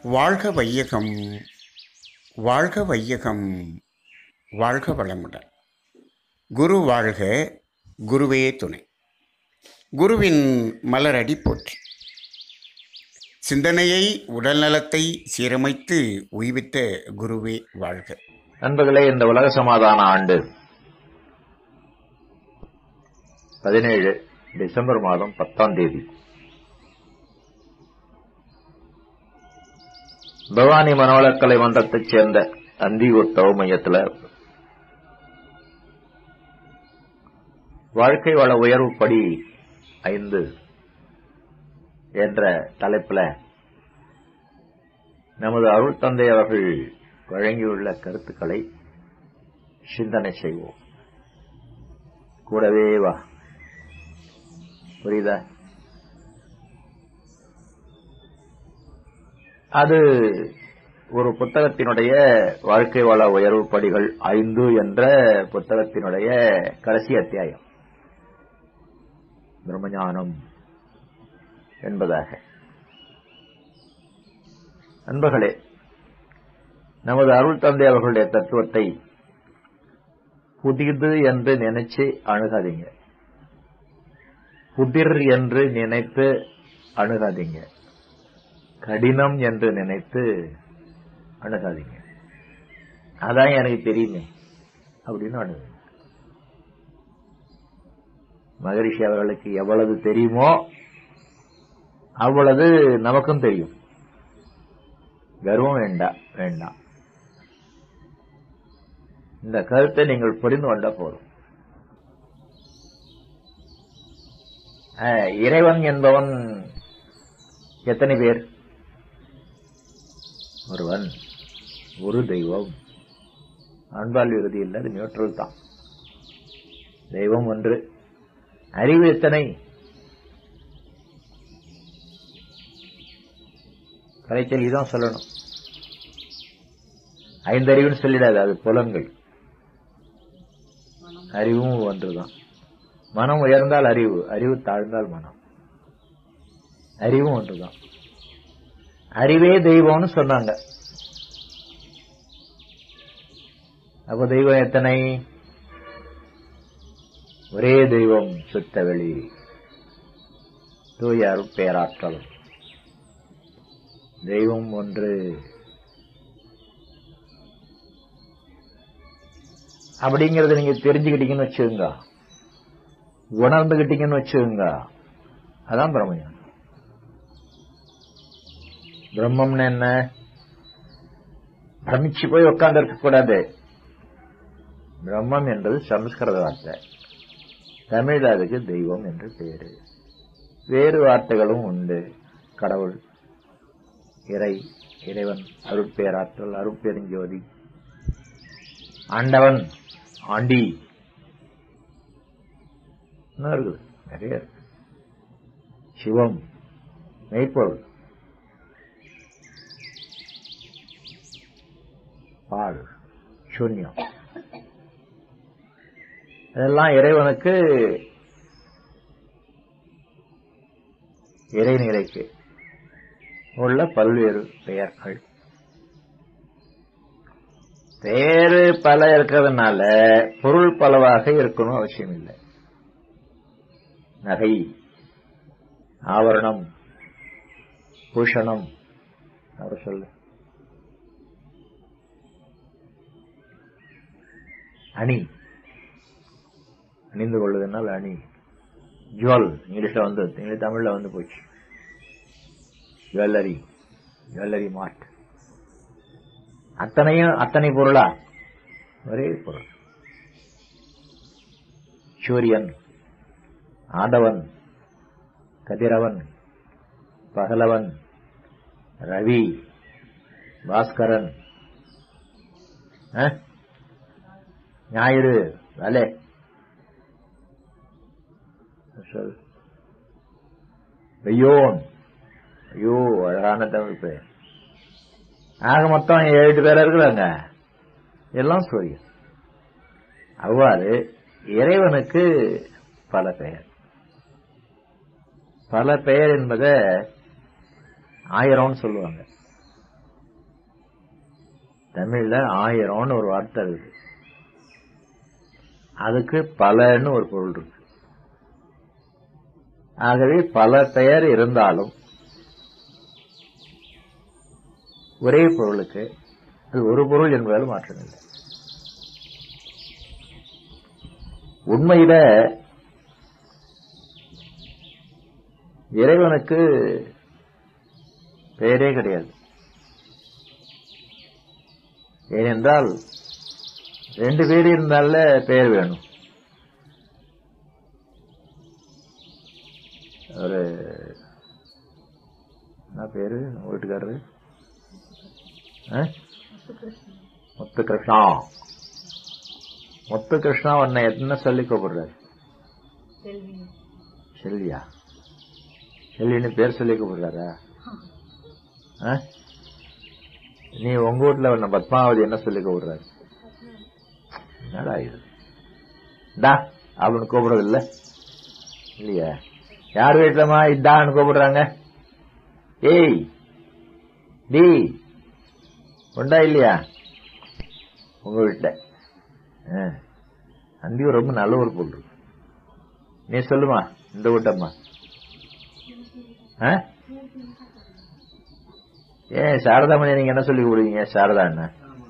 வாழ்க வையகம், வாழ்க வையகம், வாழ்க வளமுடன். குரு வாழ்க, குருவே துணை. குருவின் மலரடி போற்றி. சிந்தனையை, உடல் நலத்தை சீரமைத்து உய்வித்த குருவே வாழ்க. நண்பர்களே, இந்த உலக சமாதான ஆண்டு 17 டிசம்பர் மாதம் 10ஆம் தேதி பவானி மனோலக்கலை மன்றத்தைச் சேர்ந்த அந்தியூர் தவ மையத்தில் வாழ்க்கை வள உயர்வு படி 5 என்ற தலைப்பில் நமது அருள் தந்தை அவர்கள் வழங்கியுள்ள கருத்துக்களை சிந்தனை செய்வோம். கூடவே வா, புரியுதா? அது ஒரு புத்தகத்தினுடைய வாழ்க்கை வள உயர்வு படிகள் 5 என்ற புத்தகத்தினுடைய கடைசி அத்தியாயம், பிரம்மஞானம் என்பதாக. நண்பர்களே, நமது அருள் தந்தை அவர்களுடைய தத்துவத்தை புதிது என்று நினைச்சு அணுகாதீங்க, புதிர் என்று நினைத்து அணுகாதீங்க, கடினம் என்று நினைத்து அணுகாதீங்க. அதான் எனக்கு தெரியுமே அப்படின்னு அணுகுங்க. மகரிஷி அவர்களுக்கு எவ்வளவு தெரியுமோ அவ்வளவு நமக்கும் தெரியும். கர்வம் வேண்டாம். இந்த கருத்தை நீங்கள் புரிந்து கொண்ட போதும். இறைவன் என்பவன் எத்தனை பேர்? ஒருவன், ஒரு தெய்வம். அன்பால் இறுதி இல்லை, அது நியூட்ரல் தான். தெய்வம் ஒன்று. அறிவு எத்தனை? கலைச்சல் இதான் சொல்லணும். 5 அறிவுன்னு சொல்லிடாது, அது புலன்கள். அறிவும் ஒன்றுதான். மனம் உயர்ந்தால் அறிவு, அறிவு தாழ்ந்தால் மனம். அறிவும் ஒன்றுதான். அறிவே தெய்வம்னு சொன்னாங்க. அப்ப தெய்வம் எத்தனை? ஒரே தெய்வம், சுத்த வெளி, தூய அருட்பேராற்றல். தெய்வம் ஒன்று. அப்படிங்கறத நீங்க தெரிஞ்சுக்கிட்டீங்கன்னு வச்சுங்க, உணர்ந்துகிட்டீங்கன்னு வச்சுங்க, அதான் பிரம்மஞானம். பிரம்மம்னு என்ன? பிரமிச்சு போய் உட்கார்ந்து இருக்க கூடாது. பிரம்மம் என்பது சமஸ்கிருத வார்த்தை, தமிழ் அதுக்கு தெய்வம் என்று பேரு. வேறு வார்த்தைகளும் உண்டு. கடவுள், இறை, இறைவன், அருட்பேராற்றல், அருட்பெருஞ்சோதி, ஆண்டவன், ஆண்டி, இருக்குது, நிறைய இருக்கு. சிவம், மெய்ப்பொருள், பால், சூன்யம். இதெல்லாம் இறைவனுக்கு, இறைநிலைக்கு உள்ள பல்வேறு பெயர்கள். பேரு பல இருக்கிறதுனால பொருள் பலவாக இருக்கணும் அவசியம் இல்லை. நகை, ஆவரணம், பூஷணம், அவர் சொல்லு, அணி, அணிந்து கொள்வதனால் அணி, ஜுவல், இங்கிலீஷ்ல வந்து, இங்கிலீஷ் தமிழ்ல வந்து போச்சு, ஜுவல்லரி, ஜுவல்லரி மார்ட். அத்தனை பொருளா? ஒரே பொருள். சூரியன், ஆதவன், கதிரவன், பகலவன், ரவி, பாஸ்கரன், ஞாயிறு, வேலை, வெய்யோன். ஐயோ, அழகான தமிழ் பெயர். ஆக மொத்தம் 7 பேர் இருக்கிறாங்க, எல்லாம் சூரியன். அவ்வாறு இறைவனுக்கு பல பெயர். பல பெயர் என்பதை 1000 சொல்லுவாங்க. தமிழ்ல ஆயிரம்னு ஒரு வார்த்தை இருக்கு, அதுக்கு பலன்னு ஒரு பொருள் இருக்கு. ஆகவே பல பெயர் இருந்தாலும் ஒரே பொருளுக்கு அது ஒரு பொருள் என்பதால் மாற்றம் இல்லை. உண்மையில இறைவனுக்கு பெயரே கிடையாது. ஏனென்றால் 2 பேர் இருந்தால பெயர் வேணும். ஒரு என்ன பேரு வீட்டுக்காரரு? முத்துகிருஷ்ணா. முத்துகிருஷ்ணா உன்னை என்ன சொல்லி கூப்பிடுறாரு? செல்வியா? செல்வின்னு பேர் சொல்லி கூப்பிடுறாரா? நீ உங்க வீட்டுல உன்னை பத்மாவதி என்ன சொல்லி கூப்பிடுறாரு? என்னடா இது டா அப்படின்னு கூப்பிடுறது இல்ல இல்லையா? யார் வீட்டுலமா இதான்னு கூப்பிடுறாங்க? ஏய் டி உண்டா இல்லையா உங்க வீட்டுல? அங்கேயும் ரொம்ப நல்ல ஒரு பொருள். நீ சொல்லுமா இந்த வீட்டம்மா? ஏன் சாரதாமணி நீங்க என்ன சொல்லி கூப்பிடுவீங்க? சாரதா என்ன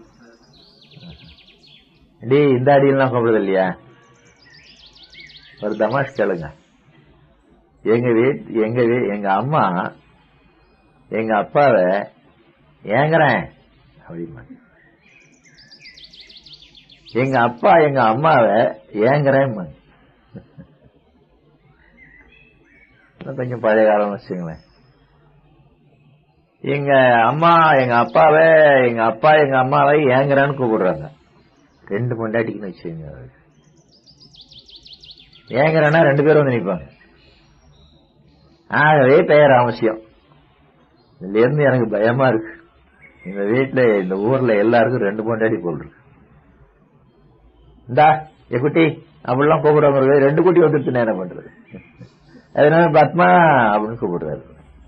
டி இந்த அடியெல்லாம் கூப்பிடுறது இல்லையா? ஒரு தமாஷ் கேளுங்க. எங்க அம்மா எங்க அப்பாவை ஏங்குறேன் அப்படிமா. எங்க அப்பா எங்க அம்மாவை ஏங்குறேன். கொஞ்சம் பழைய காலம் வச்சுங்களேன். எங்க அம்மா எங்க அப்பாவை எங்க அப்பா எங்க அம்மாவை ஏங்குறான்னு கூப்பிடுறாங்க. 2 பொண்டாட்டிக்குன்னு வச்சுங்க. ஏங்குறேன்னா 2 பேரும் வந்து நிற்பாங்க. ஆகவே பெயர் அவசியம். இதுல இருந்து எனக்கு பயமா இருக்கு. எங்க வீட்டுல இந்த ஊர்ல எல்லாருக்கும் 2 பொண்டாட்டி போல் இருக்கு. இந்தா எ குட்டி அப்படிலாம் கூப்பிடுறவங்க 2 குட்டி வந்துருச்சுன்னா என்ன பண்றது? அதனால பத்மா அப்படின்னு கூப்பிடுறாரு.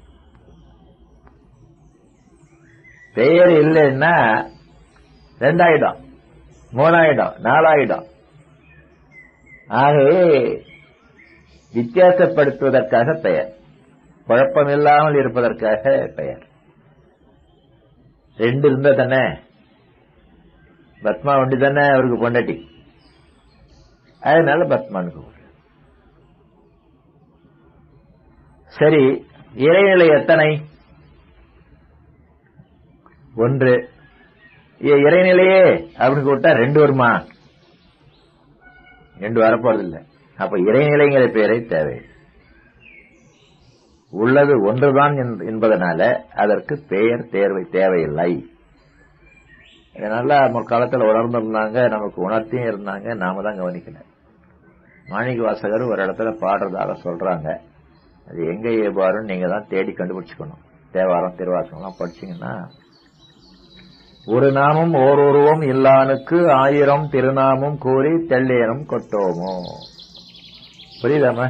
பெயர் இல்லைன்னா 2 ஆயிடும், 3 ஆயிடும், 4 ஆயிடும். ஆகவே வித்தியாசப்படுத்துவதற்காக பெயர், குழப்பமில்லாமல் இருப்பதற்காக பெயர். 2 இருந்தா தானே பத்மா ஒண்டி தானே அவருக்கு பொண்டாட்டி. அதனால பத்மான்னு கூப்பிடுற. சரி, இறைநிலை எத்தனை? 1. இறைநிலையே அப்படின்னு கூப்பிட்டா 2 வருமா? 2 வரப்போறதில்லை. அப்ப இறைநிலைங்கிற பெயரை தேவை. உள்ளது ஒன்றுதான் என்பதனால அதற்கு பெயர் தேவையில்லை. இதனால முற்காலத்தில் உணர்ந்திருந்தாங்க, நமக்கு உணர்த்தியும் இருந்தாங்க, நாம தான் கவனிக்கல. மாணிக்க வாசகர் ஒரு இடத்துல பாடுறதாக சொல்றாங்க. அது எங்க ஏபாருன்னு நீங்க தான் தேடி கண்டுபிடிச்சுக்கணும். தேவாரம் திருவாசகம்லாம் படிச்சீங்கன்னா, ஒரு நாமம் ஓருருவம் இல்லானுக்கு 1000 திருநாமம் கூறி தெள்ளேனும் கொட்டோமோ. புரியுதாம?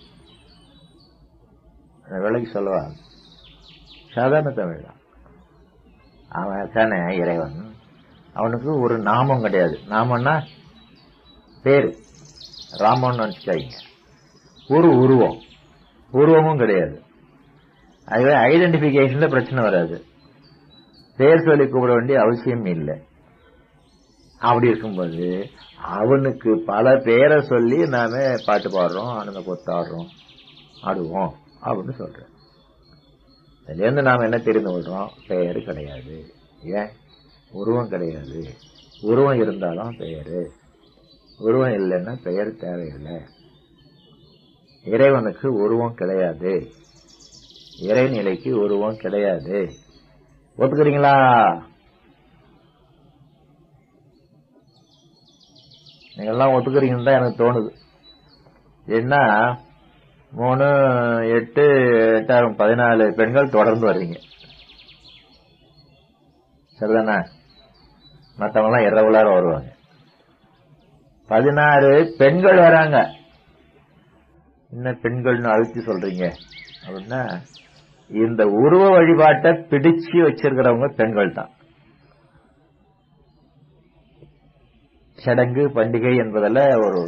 விலைக்கு சொல்லவா? சாதாரண தமிழ் தான். அவன் தானே இறைவன். அவனுக்கு ஒரு நாமம் கிடையாது. நாமம்னா பேரு. ராமன் நினைச்சுக்காங்க. ஒரு உருவமும் கிடையாது. அதுவே ஐடென்டிபிகேஷன்ல பிரச்சனை வராது. பேர் சொல்லி கூப்பிட வேண்டிய அவசியம் இல்லை. அப்படி இருக்கும்போது அவனுக்கு பல பேரை சொல்லி நாம பாட்டு பாடுறோம், ஆனந்த கொத்தாடுறோம், ஆடுவோம் அப்படின்னு சொல்றேன். இதுல இருந்து நாம என்ன தெரிந்து கொள்றோம்? பெயரு கிடையாது. ஏன்? உருவம் கிடையாது. உருவம் இருந்தாலும் பெயரு, உருவம் இல்லைன்னா பெயர் தேவையில்லை. இறைவனுக்கு உருவம் கிடையாது, இறைநிலைக்கு உருவம் கிடையாது. ஒத்துக்கிறீங்களா? நீங்க எல்லாம் ஒத்துக்கிறீங்கன்னு தான் எனக்கு தோணுது. ஏன்னா 3, 8, 8, 14 பெண்கள் தொடர்ந்து வர்றீங்க. சரிதானே? மற்றவங்க எல்லாம் இரவுலார வருவாங்க. 16 பெண்கள் வராங்க. என்ன பெண்கள்னு அழுத்தி சொல்றீங்க அப்படின்னா, இந்த உருவ வழிபாட்டை பிடிச்சு வச்சிருக்கிறவங்க பெண்கள் தான். சடங்கு பண்டிகை என்பதில் ஒரு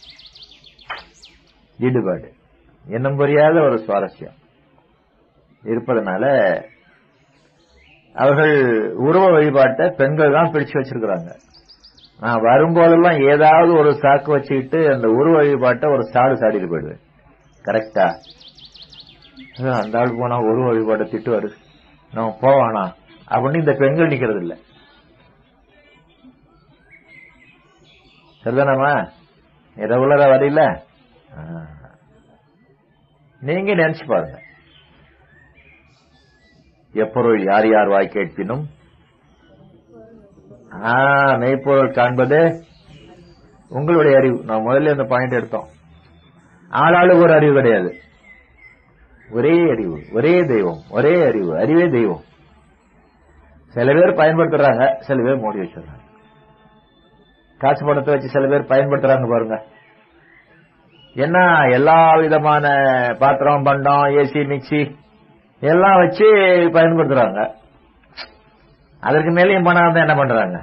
ஈடுபாடு, இன்னும் புரியாத ஒரு சுவாரஸ்யம் இருப்பதனால அவர்கள் உருவ வழிபாட்டை பெண்கள் தான் பிடிச்சு வச்சிருக்கிறாங்க. நான் வரும்போதெல்லாம் ஏதாவது ஒரு சாக்கு வச்சுக்கிட்டு அந்த உருவ வழிபாட்டை ஒரு சாடிட்டு போயிடுவேன். கரெக்டா? அந்த ஆள் போனா உருவ வழிபாட்டை திட்டுவாரு, நம்ம போவானா அப்படின்னு இந்த பெண்கள் நிக்கிறது இல்ல. சரிதானமா? ரெகுலரா வரையில நீங்க நினைச்சு பாருங்க. எப்பொருள் யார் யார் வாய் கேட்பினும் மெய்ப்பொருள் காண்பது உங்களுடைய அறிவு. நான் முதல்ல இந்த பாயிண்ட் எடுத்தோம். ஆளாளுக்கு ஒரு அறிவு கிடையாது, ஒரே அறிவு, ஒரே தெய்வம், ஒரே அறிவு, அறிவே தெய்வம். சில பேர் பயன்படுத்துறாங்க, சில பேர் மூடி வச்சிடறாங்க. காசு பணத்தை வச்சு சில பேர் பயன்படுத்துறாங்க பாருங்க. என்ன எல்லா விதமான பாத்திரம், பண்டம், ஏசி, மிக்சி எல்லாம் வச்சு பயன்படுத்துறாங்க. அதற்கு மேலேயும் பணம் இருந்தா என்ன பண்றாங்க?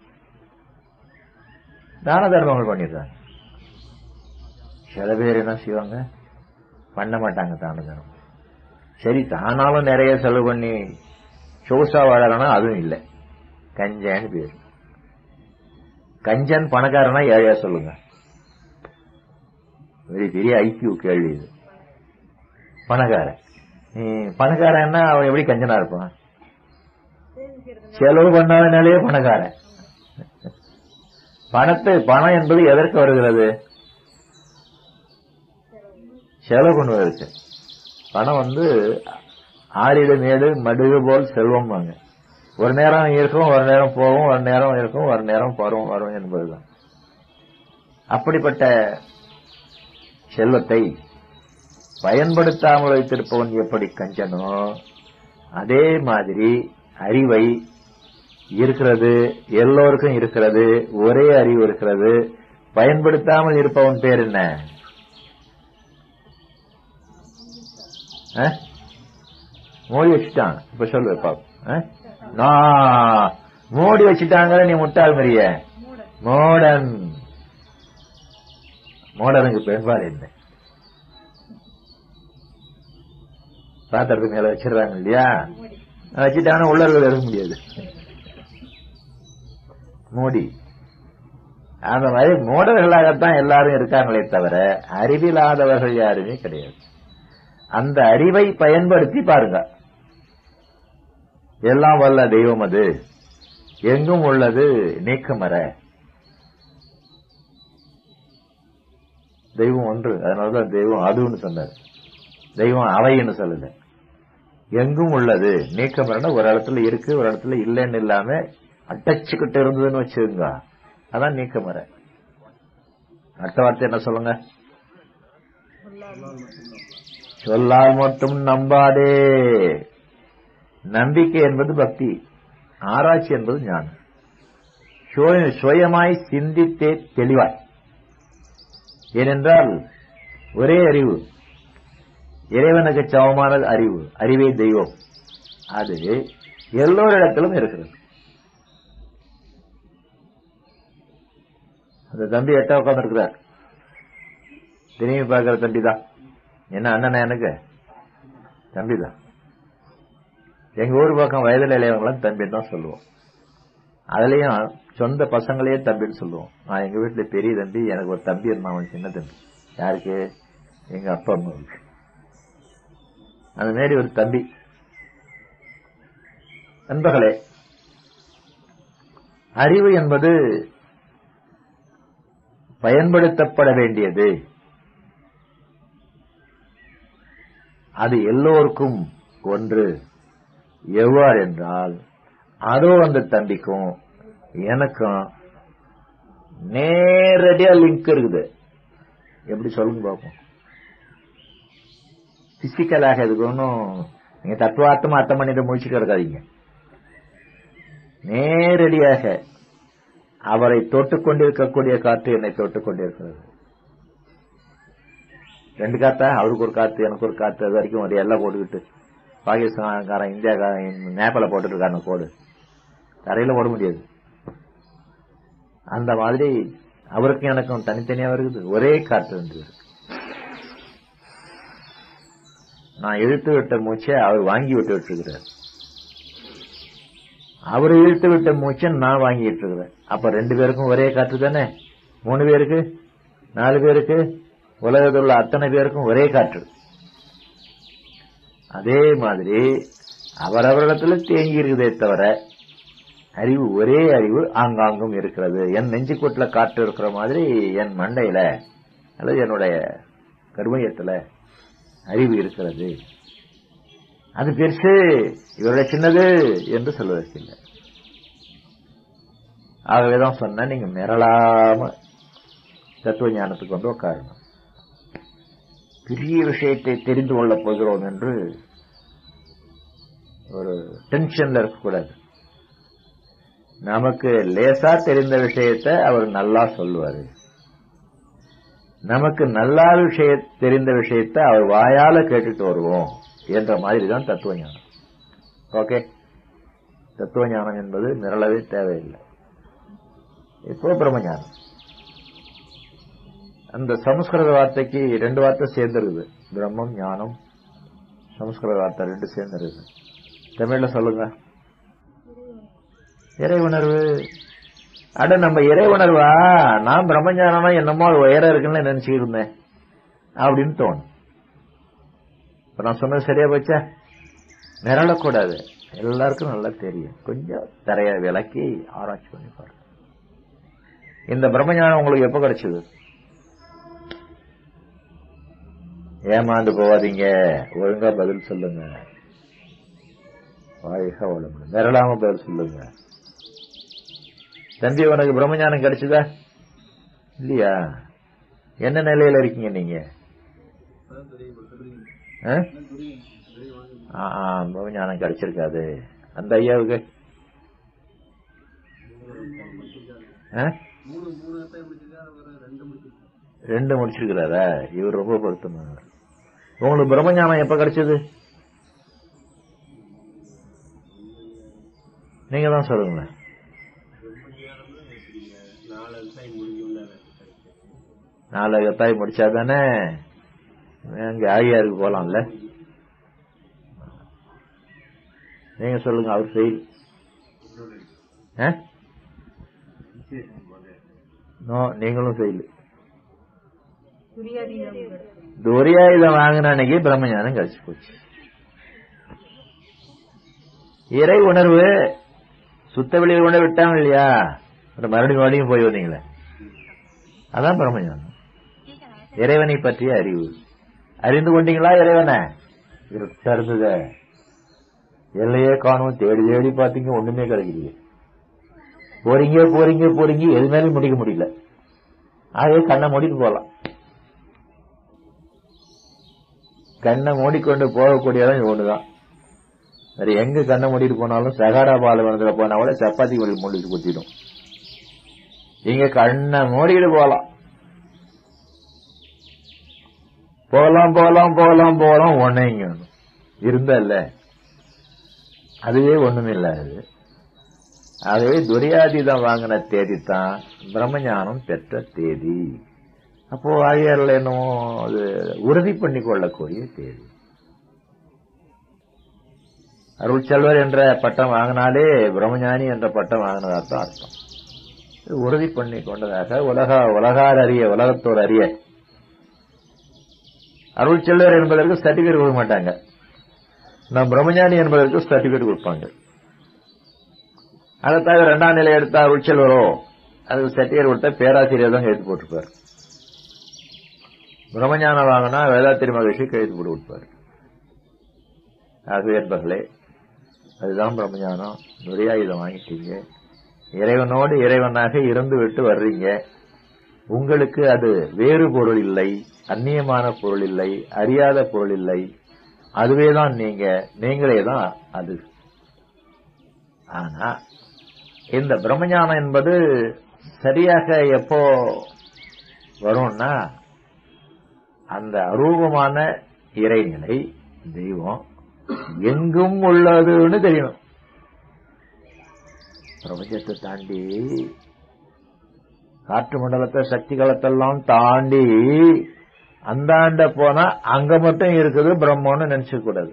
தான தர்மங்கள் பண்ணிடுறாங்க. சில பேர் என்ன செய்வாங்க? பண்ண மாட்டாங்க தான தர்மம். சரி, தானாலும் நிறைய செலவு பண்ணி சொகுசா வாழறனா அதுவும் இல்லை. கஞ்சன்னு பேரு. கஞ்சன் பணக்காரனா ஏழையா சொல்லுங்க? பெரிய ஐக்கியூ கேள்வி இது. பணக்காரன்னா அவன் எப்படி கஞ்சனா இருப்பான்? செலவு பண்ணாதனாலேயே பணக்காரன். பணம் என்பது எதற்கு வருகிறது? செலவு பண்ணுவதற்கு. பணம் ஆறிடு மேடு மடுகு போல் செல்வம் வாங்க. ஒரு நேரம் இருக்கும், ஒரு நேரம் போகும், ஒரு நேரம் இருக்கும், ஒரு நேரம் வரும் என்பதுதான். அப்படிப்பட்ட செல்வத்தை பயன்படுத்தாமல் வைத்திருப்பவன் எப்படி கஞ்சனோ, அதே மாதிரி அறிவை இருக்கிறது, எல்லோருக்கும் இருக்கிறது, ஒரே அறிவு இருக்கிறது. பயன்படுத்தாமல் இருப்பவன் பேர் என்ன? மூடி வச்சுட்டான். இப்ப சொல்லு பாப்போம். மூடி வச்சுட்டாங்க. நீ முட்டாள் மரிய மோடன். மோடனுக்கு பெண்பால் என்ன? பாத்திரத்துக்கு மேல வச்சிடறாங்க இல்லையா? வச்சுட்டாங்கன்னா உள்ளர்கள் எடுக்க முடியாது. மூடி. அந்த மாதிரி மோடர்களாகத்தான் எல்லாரும் இருக்காங்களே தவிர அறிவில்லாதவர்கள் யாருமே கிடையாது. அந்த அறிவை பயன்படுத்தி பாருங்க. எல்லாம் வல்ல தெய்வம் அது, எங்கும் உள்ளது நீக்கமற. தெய்வம் ஒன்று, அதனாலதான் தெய்வம் அதுன்னு சொன்னார். தெய்வம் அவைன்னு சொல்லல. எங்கும் உள்ளது நீக்கமறன்னா ஒரு இடத்துல இருக்கு, ஒரு இடத்துல இல்லைன்னு இல்லாம அட்டச்சுக்கிட்டு இருந்ததுன்னு வச்சுங்க, அதான் நீக்கமற. அடுத்த வார்த்தை என்ன சொல்லுங்க? சொல்லால் மட்டும் நம்பாதே. நம்பிக்கை என்பது பக்தி, ஆராய்ச்சி என்பது ஞானம். சுயமாய் சிந்தித்தே தெளிவாய். ஏனென்றால் ஒரே அறிவு, இறைவனுக்கு சமமான அறிவு, அறிவே தெய்வம். அது எல்லோரிடத்திலும் இருக்கிறது. அந்த தம்பி எட்ட உட்கார்ந்து இருக்கிறார். திரும்பி பார்க்கிற தம்பி தான். என்ன அண்ணனா? எனக்கு தம்பி தான். எங்க ஊர் பக்கம் வயதில் இளையவங்களாம் தம்பின்னு தான் சொல்லுவோம். அதுலயும் சொந்த பசங்களையே தம்பின்னு சொல்லுவோம். நான் எங்க வீட்டுல பெரிய தம்பி, எனக்கு ஒரு தம்பி இருந்தான், அவன் சின்ன தம்பி. யாருக்கு? எங்க அப்பா அம்மாவுக்கு. அந்த மாரி ஒரு தம்பி. நண்பர்களே, அறிவு என்பது பயன்படுத்தப்பட வேண்டியது. அது எல்லோருக்கும் ஒன்று. எவ்வாறு என்றால், அதோ அந்த தம்பிக்கும் எனக்கும் நேரடியா லிங்க் இருக்குது. எப்படி சொல்லுங்க பார்ப்போம். பிசிக்கலாக இதுக்கு ஒன்றும் நீங்க தத்துவார்த்தமா அர்த்தம் பண்ணிட்டு முடிச்சுக்க இருக்காதீங்க. நேரடியாக அவரை தொட்டுக் கொண்டிருக்கக்கூடிய காற்று என்னை தொட்டுக் கொண்டிருக்கிறது. ரெண்டு காத்தா? அவருக்கு ஒரு காத்து, எனக்கு ஒரு காத்து. அது வரைக்கும் ஒரு எல்லாம் போட்டுக்கிட்டு பாகிஸ்தான்காரன், இந்தியாக்காரன், நேபாள போட்டுட்டு இருக்காங்க கோடு. தரையில போட முடியாது. அந்த மாதிரி அவருக்கும் எனக்கும் தனித்தனியா வருது, ஒரே காற்று என்று. நான் இழுத்து விட்ட மூச்சை அவர் வாங்கி விட்டு இருக்கிறார், அவர் இழுத்து விட்ட மூச்சை நான் வாங்கிட்டு இருக்கிறேன். அப்ப 2 பேருக்கும் ஒரே காற்று தானே. 3 பேருக்கு, 4 பேருக்கு, உலகத்தில் உள்ள அத்தனை பேருக்கும் ஒரே காற்று. அதே மாதிரி அவரவரிடத்துல தேங்கி இருக்குதே தவிர அறிவு ஒரே அறிவு ஆங்காங்கும் இருக்கிறது. என் நெஞ்சுக்கூட்டுல காற்று இருக்கிற மாதிரி என் மண்டையில அல்லது என்னுடைய கர்மயத்துல அறிவு இருக்கிறது. அது பெருசு, இவருடைய சின்னது என்று சொல்வதற்கில்லை. ஆகவேதான் சொன்ன, நீங்க மிரளாம தத்துவ ஞானத்துக்கு வந்து உட்காரணும். பெரிய விஷயத்தை தெரிந்து கொள்ளப் போகிறோம் என்று ஒரு டென்ஷன்ல இருக்கக்கூடாது. நமக்கு லேசா தெரிந்த விஷயத்தை அவர் நல்லா சொல்லுவாரு. நமக்கு நல்லா தெரிந்த விஷயத்தை அவர் வாயால கேட்டுட்டு வருவோம் என்ற மாதிரி தான் தத்துவ ஞானம். ஓகே, தத்துவ ஞானம் என்பது மிரளவே தேவையில்லை. இப்போ பிரம்மஞானம். அந்த சமஸ்கிருத வார்த்தைக்கு 2 வார்த்தை சேர்ந்துருக்குது. பிரம்மம், ஞானம், சமஸ்கிருத வார்த்தை 2 சேர்ந்துருக்குது. தமிழ்ல சொல்லுங்க. இறை உணர்வு. அட நம்ம இறை உணர்வா, நான் பிரம்மஞானம் என்னமோ அது உயரம் இருக்குன்னு நினைச்சுக்கிட்டு இருந்தேன் அப்படின்னு தோணும். இப்ப நான் சொன்னது சரியா போச்சா? மிரளக்கூடாது, எல்லாருக்கும் நல்லா தெரியும். கொஞ்சம் தரைய விளக்கி ஆராய்ச்சி பண்ணி பாருங்க. இந்த பிரம்மஞானம் உங்களுக்கு எப்ப கிடைச்சது? ஏமாந்து போவாதீங்க, ஒழுங்கா பதில் சொல்லுங்க. வாழ்க வளமுடன். மிரளாம பதில் சொல்லுங்க. தம்பி, உனக்கு பிரம்மஞானம் கிடைச்சதா இல்லையா? என்ன நிலையில இருக்கீங்க நீங்க? பிரம்மஞானம் கிடைச்சிருக்காது. அந்த ஐயாவுக்கு 2 முடிச்சிருக்கிறாரா? இவர் ரொம்ப பொருத்தமானவர். உங்களுக்கு பிரம்மஞானம் எப்ப கிடைச்சது? நீங்க தான் சொல்லுங்களேன். 4 அகத்தாய் முடிச்சாதானே அங்க ஆகியாருக்கு போலாம்ல. நீங்க சொல்லுங்க. அவர் ஃபெயில். நீங்களும் ஃபெயில். துரியாயுதம் வாங்கின அன்னைக்கு பிரம்மஞானம் கிடைச்சு போச்சு. இறை உணர்வு சுத்த வெளியில் கொண்டு விட்டாங்க இல்லையா? மறுபடியும் போய் வந்தீங்களே, அதான் பிரம்மஞானம். இறைவனை பற்றிய அறிவு. அறிந்து கொண்டீங்களா இறைவனை? இருந்தத எல்லையே காணும். தேடி தேடி பாத்தீங்க, ஒண்ணுமே கிடைக்கலையே. போறீங்க போறீங்க போறீங்க, எது மேலும் முடிக்க முடியல. ஆகவே கண்ணை மூடிட்டு போகலாம். கண்ணை மூடிக்கொண்டு போகக்கூடியதான் ஒண்ணுதான். வேற எங்க கண்ணை மூடிட்டு போனாலும் சகாரா பாலைவனத்துல போனா கூட சப்பாத்தி மூடிட்டு குத்திடும். இங்க கண்ணை மூடிட்டு போகலாம். போகலாம் போகலாம் போகலாம் போகலாம். ஒன்னே இங்க இருந்தல்ல, அதுவே ஒண்ணுமே இல்லாது. ஆகவே துரியாதீதம் வாங்கின தேதித்தான் பிரம்மஞானம் பெற்ற தேதி. அப்போ ஆகியாரில் என்னமோ அது உறுதி பண்ணி கொள்ளக்கூடிய தேதி. அருள் செல்வர் என்ற பட்டம் வாங்கினாலே பிரம்மஞானி என்ற பட்டம் வாங்கினதாத்தான் அர்த்தம். உறுதி பண்ணி கொண்டதாக உலகார் அறிய, உலகத்தோர் அறிய. அருள் செல்வர் என்பதற்கு சர்டிபிகேட் கொடுக்க மாட்டாங்க. நான் பிரம்மஞானி என்பதற்கு சர்டிபிகேட் கொடுப்பாங்க. அதை தவிர 2ஆம் நிலை எடுத்த அருள் செல்வரோ அதுக்கு சர்டிபிகேட் கொடுத்தா பேராசிரியர் தான் கைது போட்டிருப்பார். பிரம்மஞானம் வாங்கினா வேதாத்திரி மகிழ்ச்சி கைது போட்டு கொடுப்பார். ஆகவே என்பர்களே, அதுதான் பிரம்மஞானம். நிறையா இதை வாங்கிட்டீங்க. இறைவனோடு இறைவனாக இருந்து விட்டு வர்றீங்க. உங்களுக்கு அது வேறு பொருள் இல்லை, அந்நியமான பொருள் இல்லை, அறியாத பொருள் இல்லை. அதுவேதான் நீங்களே தான் அது. ஆனா இந்த பிரம்மஞானம் என்பது சரியாக எப்போ வரும்னா, அந்த அரூபமான இறைநிலை தெய்வம் எங்கும் உள்ளதுன்னு தெரியணும். பிரபஞ்சத்தை தாண்டி காற்று மண்டலத்தை சக்தி களத்தெல்லாம் தாண்டி அந்தாண்ட போனா அங்க மட்டும் இருக்குது பிரம்மன்னு நினைச்சுக்க கூடாது.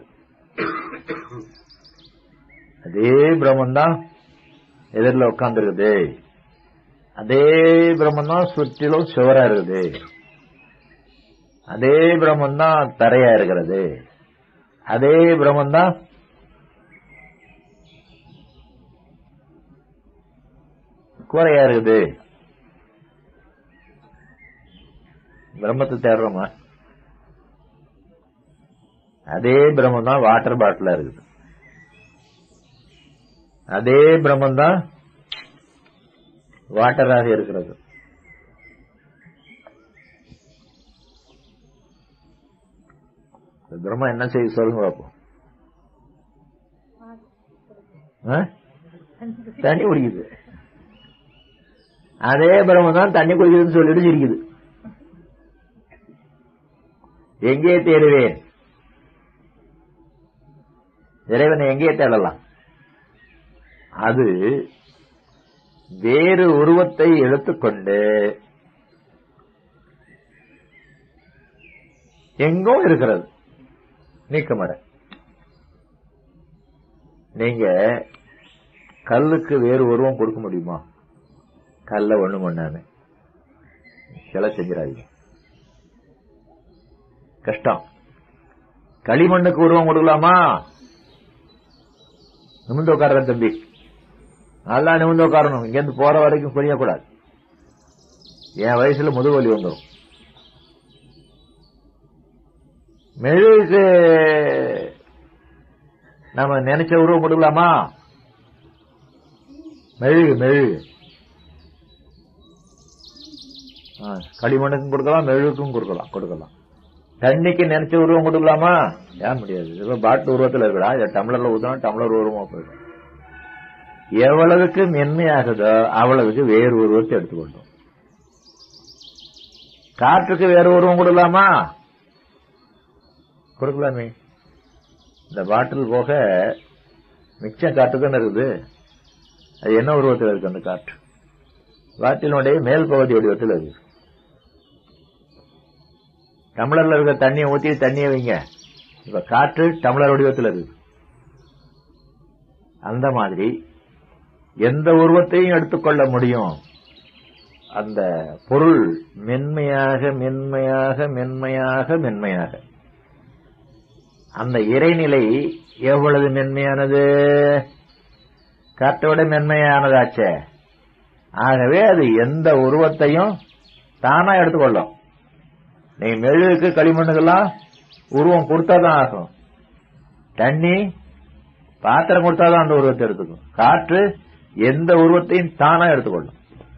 அதே பிரம்மன் தான் எதிரில் உட்கார்ந்து இருக்குது, அதே பிரம்மன் தான் சுற்றிலும் சுவரா இருக்குது, அதே பிரம்மன் தான் தரையா இருக்கிறது, அதே பிரம்மன் தான் கூரையா இருக்குது. பிரம்மத்தை தேடுறோமா? அதே பிரம்மன் தான் வாட்டர் பாட்டிலா இருக்குது, அதே பிரம்மன் தான் வாட்டராக இருக்கிறது. பிரம்மம் என்ன செய்ய சொல்லுங்க பார்ப்போம். தண்ணி குடிக்குது. அதே பிரம்மம் தான் தண்ணி குடிக்குதுன்னு சொல்லிட்டு சிரிக்குது. எங்கே தேடுவேன்? இறைவனை எங்கே தேடலாம்? அது வேறு உருவத்தை எடுத்துக்கொண்டு எங்கோ இருக்கிறது. நீக்கமர நீங்க கல்லுக்கு வேறு உருவம் கொடுக்க முடியுமா? கல்ல ஒண்ணு பண்ணாம சிலை செஞ்சிடாதீங்க, கஷ்டம். களிமண்ணுக்கு உருவம் கொடுக்கலாமா? நிமிந்து உட்கார தம்பி, நல்லா நிமிந்து உட்காரணும். இங்கிருந்து போற வரைக்கும் புரியக்கூடாது. என் வயசுல முதுவலி வந்துடும். மெழுகுக்கு நம்ம நினைச்ச உருவம் கொடுக்கலாமா? மெழுகு மெழுகு களிமண்ணுக்கும் கொடுக்கலாம், மெழுகுக்கும் கொடுக்கலாம். தண்ணிக்கு நினைச்ச உருவம் கொடுக்கலாமா? ஏன் முடியாது. பாட்டு உருவத்தில் இருக்கா, இதை டம்ளர்ல ஊத்தணும், டம்ளர் உருவமா போயிடும். எவ்வளவுக்கு மென்மையாகுதோ அவ்வளவுக்கு வேறு உருவத்தை எடுத்துக்கொண்டோம். காற்றுக்கு வேறு உருவம் கொடுக்கலாமா? கொடுக்கலாமே. இந்த பாட்டில் போக மிச்சம் காற்று தானே இருக்குது. அது என்ன உருவத்தில் இருக்கு? அந்த காற்று பாட்டிலுடைய மேல் பகுதி வடிவத்தில் இருக்கு. டம்ளர்ல இருக்க தண்ணியை ஊற்றி தண்ணியை வைங்க, இப்ப காற்று டம்ளர் வடிவத்தில் இருக்கு. அந்த மாதிரி எந்த உருவத்தையும் எடுத்துக்கொள்ள முடியும். அந்த பொருள் மென்மையாக மென்மையாக மென்மையாக மென்மையாக அந்த இறைநிலை எவ்வளவு மென்மையானது? காற்றோட மென்மையானதாச்சே. ஆகவே அது எந்த உருவத்தையும் தானா எடுத்துக்கொள்ளும். நீ மெழுகுக்கு களிமண்ணுக்கெல்லாம் உருவம் கொடுத்தாதான் ஆகும். தண்ணி பாத்திரம் கொடுத்தாதான் அந்த உருவத்தை எடுத்துக்கும். காற்று எந்த உருவத்தையும் தானா எடுத்துக்கொள்ளும்.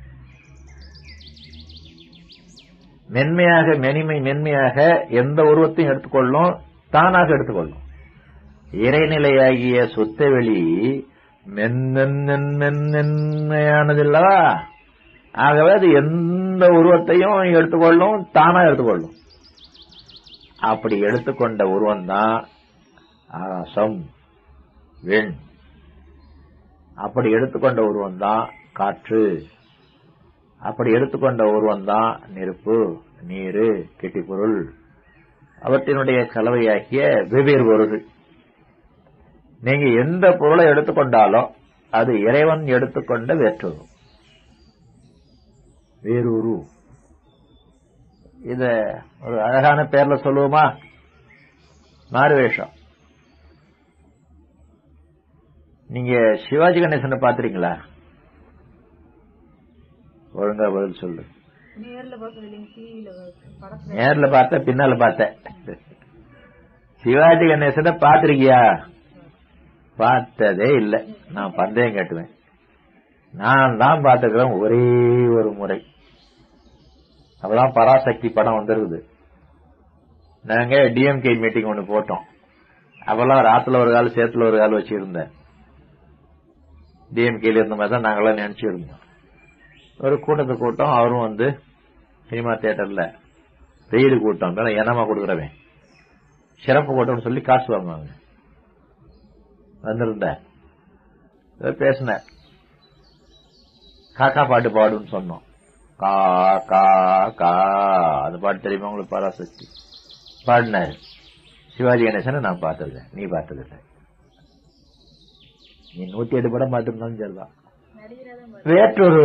மென்மையாக மென்மையாக எந்த உருவத்தையும் எடுத்துக்கொள்ளும், தானாக எடுத்துக்கொள்ளும். இறைநிலையாகிய சுத்த வெளி மென்மையானதில்லவா? ஆகவே அது எந்த உருவத்தையும் எடுத்துக்கொள்ளும், தானா எடுத்துக்கொள்ளும். அப்படி எடுத்துக்கொண்ட உருவம் தான் ஆகாசம், வெண். அப்படி எடுத்துக்கொண்ட உருவம் தான் காற்று. அப்படி எடுத்துக்கொண்ட உருவம் தான் நெருப்பு, நீரு, கெட்டிப்பொருள். அவற்றினுடைய கலவையாகிய வெவ்வேறு பொருள். நீங்க எந்த பொருளை எடுத்துக்கொண்டாலும் அது இறைவன் எடுத்துக்கொண்ட வேற்றுரு, வேறொரு. இத ஒரு அழகான பேர்ல சொல்லுவோமா? மாறுவேஷம். நீங்க சிவாஜி கணேசனை பாத்திருக்கீங்களா? ஒழுங்கா பதில் சொல்லு. நேர்ல பார்த்த, பின்னால பார்த்த. சிவாஜி கணேசனை பாத்திருக்கியா? பார்த்ததே இல்ல. நான் பந்தயம் கேட்டுவேன். நான் தான் பார்த்துக்கிறேன் ஒரே ஒரு முறை. அப்பதான் பராசக்தி படம் வந்திருக்குது. நாங்க டிஎம்கே மீட்டிங் ஒண்ணு போட்டோம். அப்பெல்லாம் ராத்துல ஒரு கால் சேத்துல ஒரு கால் வச்சிருந்தேன். டிஎம்கேல இருந்த மாதிரி தான் நாங்களாம் நினைச்சிருந்தோம். ஒரு கூட்டத்தை கூட்டம். அவரும் வந்து சினிமா தியேட்டர்ல வெயில் கூட்டம் என்னமா கொடுக்குறவன் சிறப்பு கூட்டம்னு சொல்லி காசு வாங்குவாங்க. வந்திருந்த பேசின காக்கா பாட்டு பாடுன்னு சொன்னோம். கா கா கா அந்த பாட்டு தெரியுமா உங்களுக்கு? பராசக்தி பாடினாரு. சிவாஜி கணேசனை நான் பார்த்ததில்லை, நீ பார்த்ததில்லை. நீ 108 படம் பார்த்துருந்தாலும் சரிதான். வேற்றொரு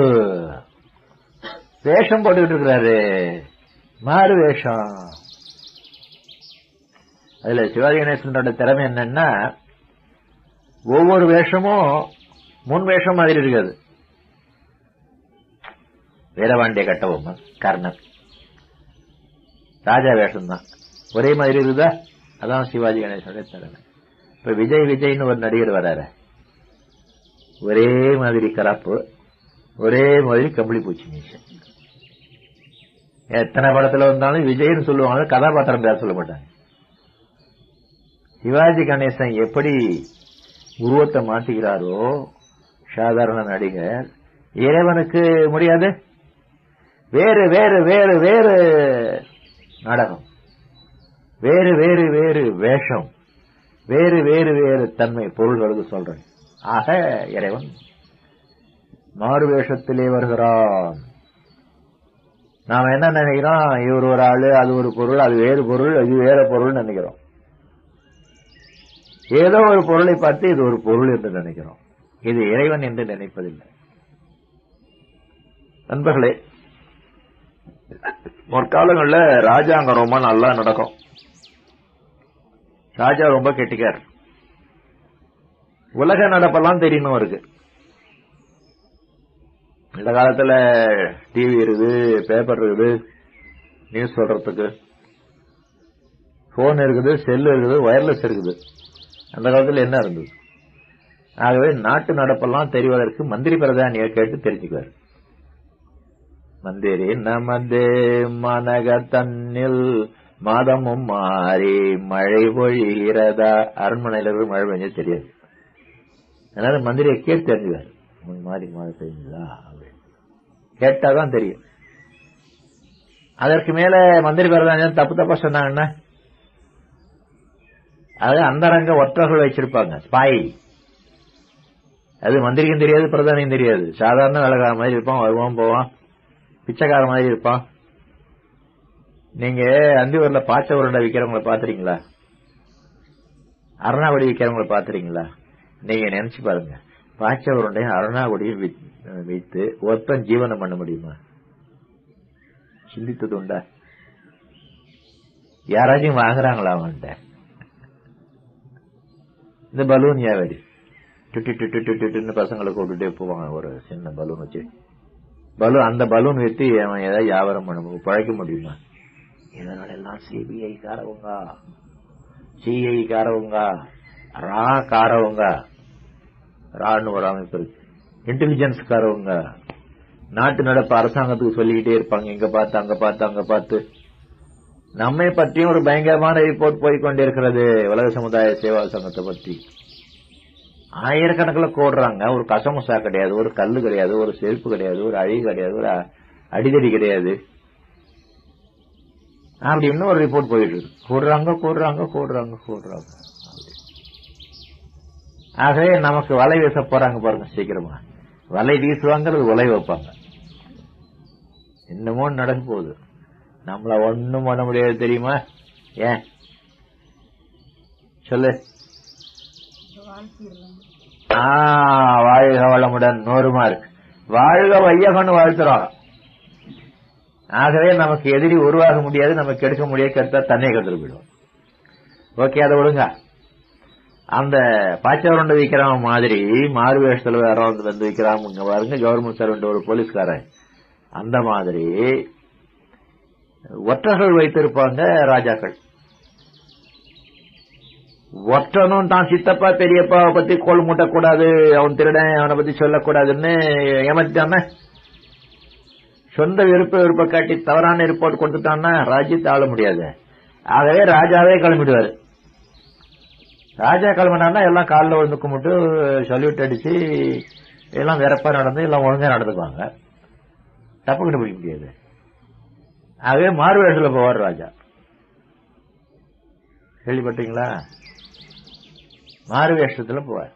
வேஷம் போட்டுக்கிட்டு இருக்கிறாரு, மாறு வேஷம். அதுல சிவாஜி கணேசனோட திறமை என்னன்னா, ஒவ்வொரு வேஷமும் முன் வேஷம் மாதிரி இருக்காது. வீரபாண்டிய கட்டபொம்மன், கர்ணன், ராஜா வேஷம் தான் ஒரே மாதிரி இருக்குதா? அதான் சிவாஜி கணேசனுடைய திறமை. இப்ப விஜய்னு ஒரு நடிகர் வராரு, ஒரே மாதிரி கலப்பு, ஒரே மாதிரி கம்பளி பூச்சி மீசை. எத்தனை படத்துல வந்தாலும் விஜய்னு சொல்லுவாங்க, கதாபாத்திரம் பேர சொல்ல மாட்டாங்க. சிவாஜி கணேசன் எப்படி உருவத்தை மாற்றுகிறாரோ சாதாரண நடிகர், இறைவனுக்கு முடியாது. வேறு வேறு வேறு வேறு நாடகம், வேறு வேறு வேறு வேஷம், வேறு வேறு வேறு தன்மை பொருள்களுக்கு சொல்றேன். ஆக இறைவன் மாறு வேஷத்திலே வருகிறான். நாம என்ன நினைக்கிறோம்? இவர் ஒரு ஆளு, அது ஒரு பொருள், அது வேறு பொருள், இது வேற பொருள் நினைக்கிறோம். ஏதோ ஒரு பொருளை பார்த்து இது ஒரு பொருள் என்று நினைக்கிறோம். இது இறைவன் என்று நினைப்பதில்லை. நண்பர்களே, முற்காலங்கள்ல ராஜாங்கம் ரொம்ப நல்லா நடக்கும். ராஜா ரொம்ப கெட்டிக்கார். உலக நடப்பெல்லாம் தெரியணும் இருக்கு. இந்த காலத்துல டிவி இருக்குது, பேப்பர் இருக்குது, நியூஸ் சொல்றதுக்கு போன் இருக்குது, செல்லு இருக்குது, வயர்லெஸ் இருக்குது. அந்த காலத்துல என்ன இருந்தது? ஆகவே நாட்டு நடப்பெல்லாம் தெரிவதற்கு மந்திரி பிரதானியை கேட்டு தெரிஞ்சுக்குவார். மந்திரி நமது மனக தன்னில் மாதமும் மாறி மழை பொழிகிறதா? அரண்மனையில இருந்து மழை பெஞ்சு தெரியாது. அதனால மந்திரியை கேட்டு தெரிஞ்சுவார், மாறி மழை பெய்யுதா அப்படின்னு கேட்டாதான் தெரியும். அதற்கு மேல மந்திரி பிரதானி தப்பு தப்பா சொன்னாங்கன்னா, அது அந்தரங்க ஒற்றர்கள் வச்சிருப்பாங்க, ஸ்பாய். அது மந்திரிக்கும் தெரியாது, பிரதானியும் தெரியாது. சாதாரண வேலைக்கார மாதிரி இருப்பான், வருவான் போவான், பிச்சைக்கார மாதிரி இருப்பான். நீங்க அந்தியூர்ல பாச்ச உருண்டை விக்கிறவங்களை பாத்துறீங்களா? அருணாகுடி விக்கிறவங்களை பாத்துறீங்களா? நீங்க நினைச்சு பாருங்க, பாச்ச உருண்டையும் அருணாகுடியும் வைத்து ஒருத்தன் ஜீவனம் பண்ண முடியுமா? சிந்தித்தது உண்டா? யாராச்சும் வாங்குறாங்களா அவன்கிட்ட? இந்த பலூன் வியாபாரி டுட்டு பசங்களை கூப்பிட்டுட்டே போவாங்க, ஒரு சின்ன பலூன் வச்சு. அந்த பலூன் வைத்து அவன் ஏதாவது வியாபாரம் பண்ண பழைக்க முடியுமா? இதனால எல்லாம் சிபிஐ காரவங்க, சிஐ காரவங்க, ரா காரவங்க, ரான்னு ஒரு அமைப்பு இருக்கு, இன்டெலிஜென்ஸ் காரவங்க, நாட்டு நடப்பு அரசாங்கத்துக்கு சொல்லிக்கிட்டே இருப்பாங்க, இங்க பார்த்து அங்க பார்த்து அங்க பார்த்து. நம்மை பற்றியும் ஒரு பயங்கரமான ரிப்போர்ட் போய்கொண்டிருக்கிறது, உலக சமுதாய சேவா சங்கத்தை பற்றி. ஆயிரக்கணக்கில் கோடுறாங்க. ஒரு கசமுசா கிடையாது, ஒரு கல்லு கிடையாது, ஒரு செருப்பு கிடையாது, ஒரு அழி கிடையாது, ஒரு அடிதடி கிடையாது. அப்படின்னு ஒரு ரிப்போர்ட் போயிட்டு இருக்கு. கூடுறாங்க. ஆகவே நமக்கு வலை வீச போறாங்க பாருங்க. சீக்கிரமா வலை வீசுவாங்கிறது உலை வைப்பாங்க. இன்னமும் நடக்க போகுது. நம்மள ஒண்ணும் பண்ண முடியாது தெரியுமா? ஏன் சொல்லு. வாழ்க வளமுடன் 100 மார்க். வாழ்க வையகன்னு வாழ்த்துறோம். ஆகவே நமக்கு எதிரி உருவாக முடியாது, நமக்கு எடுக்க முடியாது. கெடுத்தா தண்ணி கெடுத்து போயிடும். ஓகே, அதை விடுங்க. அந்த பாச்சவரண்டு விற்கிறவன் மாதிரி மாறு வேஷத்துல வேற வந்து விற்கிறான் பாருங்க, கவர்மெண்ட் சர்வெண்ட் ஒரு போலீஸ்காரன். அந்த மாதிரி ஒற்றர்கள் வைத்திருப்பாங்க ராஜாக்கள். ஒற்றனும் தான் சித்தப்பா பெரியப்பாவை பத்தி கோல் மூட்டக்கூடாது, அவன் திருடன், அவனை பத்தி சொல்லக்கூடாதுன்னு ஏமாத்திட்டான, சொந்த விருப்ப காட்டி தவறான ரிப்போர்ட் கொடுத்துட்டான்னா ராஜ்யத்தை ஆள முடியாது. ஆகவே ராஜாவே கிளம்பிடுவாரு. ராஜா கிளம்பினான்னா எல்லாம் காலில் வந்து கும்பிட்டு சல்யூட் அடிச்சு எல்லாம் வெறப்பா நடந்து எல்லாம் ஒழுங்கா நடந்துக்குவாங்க. தப்பு கண்டுபிடிக்க முடியாது. ஆகவே மாறு வேஷத்துல போவார் ராஜா. கேள்விப்பட்டீங்களா? மாறு வேஷத்துல போவார்.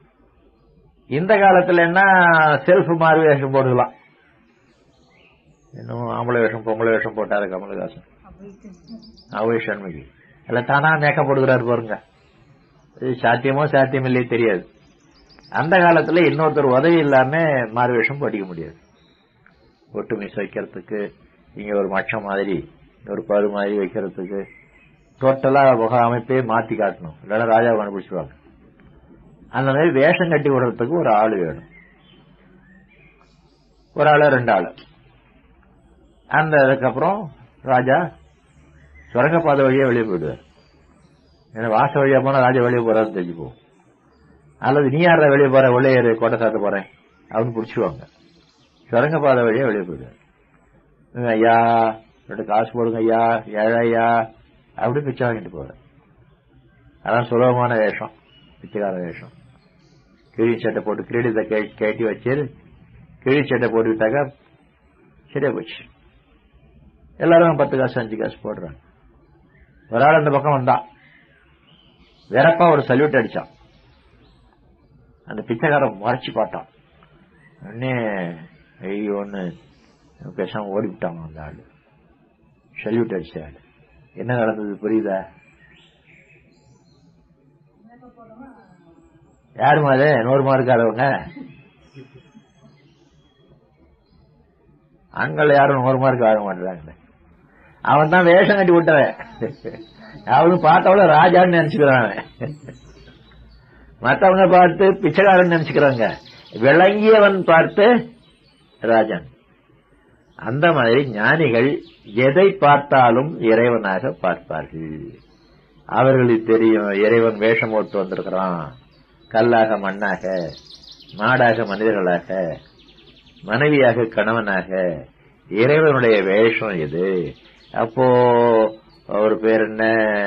இந்த காலத்துல என்ன செல்ஃப் மாறு வேஷம் போடுக்கலாம். இன்னும் ஆம்பளை வேஷம் பொம்பளை வேஷம் போட்டாரு கமலஹாசன். அவை சண்முகி எல்லாம் தானா மேக்கப் போடுகிறாரு பாருங்க. இது சாத்தியமோ சாத்தியம் இல்லையே தெரியாது. அந்த காலத்துல இன்னொருத்தர் உதவி இல்லாம மாறு வேஷம் போட்டிக்க முடியாது. ஒட்டு மீஸ் வைக்கிறதுக்கு இங்க ஒரு மச்சம் மாதிரி ஒரு பரு மாதிரி வைக்கிறதுக்கு டோட்டலா முக அமைப்பே மாத்தி காட்டணும். இல்லைன்னா ராஜாவை கண்டுபிடிச்சிருவாங்க. அந்த மாதிரி வேஷம் கட்டி விடுறதுக்கு ஒரு ஆளு வேணும். ஒரு ஆளு 2 ஆளு. அந்த அதுக்கப்புறம் ராஜா சுரங்கப்பாதை வழியா வெளியே போயிடுவார். ஏன்னா வாச வழியா போனா ராஜா வெளியே போறான்னு தெரிஞ்சுப்போம். அல்லது நீ யார வெளியே போற உள்ளே கோட்டை சாத்த போறேன் அவனு பிடிச்சிருவாங்க. சுரங்கப்பாதை வழியா வெளியே போயிடுவார். ஐயா 2 காசு போடுங்க ஐயா, ஏழையா அப்படி பிச்சை வாங்கிட்டு போறேன். அதான் சுலபமான வேஷம், பிச்சைக்கார வேஷம். கிழி சட்டை போட்டு கிரீடத்தை கேட்டி வச்சு கிழி சட்டை போட்டுக்கிட்டாக்கா சரியா போச்சு. எல்லாரும் 10 காசு 5 காசு போடுறாங்க. ஒரு ஆள் அந்த பக்கம் வந்தான், வேறப்பா ஒரு சல்யூட் அடிச்சான். அந்த பிச்சைக்காரன் மறைச்சு பார்த்தான். உடனே ஐயோன்னு பேசாம ஓடிவிட்டாங்க. அந்த ஆளு சல்யூட் அடிச்ச ஆளு. என்ன நடந்தது புரியுதா? யாருமா அது 100 மார்க் ஆறவங்க? ஆண்கள் யாரும் 100 மார்க் ஆக மாட்டாங்க. அவன் தான் வேஷம் கட்டி விட்டவன். அவனு பார்த்தவள ராஜான்னு நினைச்சுக்கிறான். மற்றவங்க பார்த்து பிச்சைக்காரன் நினைச்சுக்கிறாங்க. விளங்கியவன் பார்த்து ராஜன். அந்த மாதிரி ஞானிகள் எதை பார்த்தாலும் இறைவனாக பார்ப்பார்கள். அவர்களுக்கு தெரியும் இறைவன் வேஷம் போட்டு வந்திருக்கிறான். கல்லாக மண்ணாக, மாடாக மனிதர்களாக, மனைவியாக கணவனாக. இறைவனுடைய வேஷம் எது? அப்போ அவர் பேர் என்ன?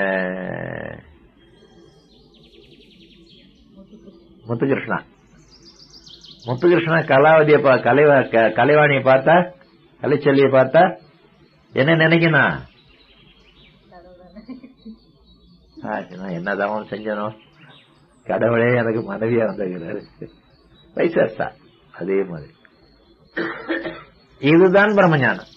முத்துகிருஷ்ணா. முத்துகிருஷ்ணா கலாவதியை கலைவாணியை பார்த்தா, கலைச்செல்லியை பார்த்தா என்ன நினைக்கணும்? என்னதான் செஞ்சனோ, கடவுளே எனக்கு மனைவியா வந்திருக்கிறாரு. வைசாசா அதே மாதிரி. இதுதான் பிரம்மஞானம்.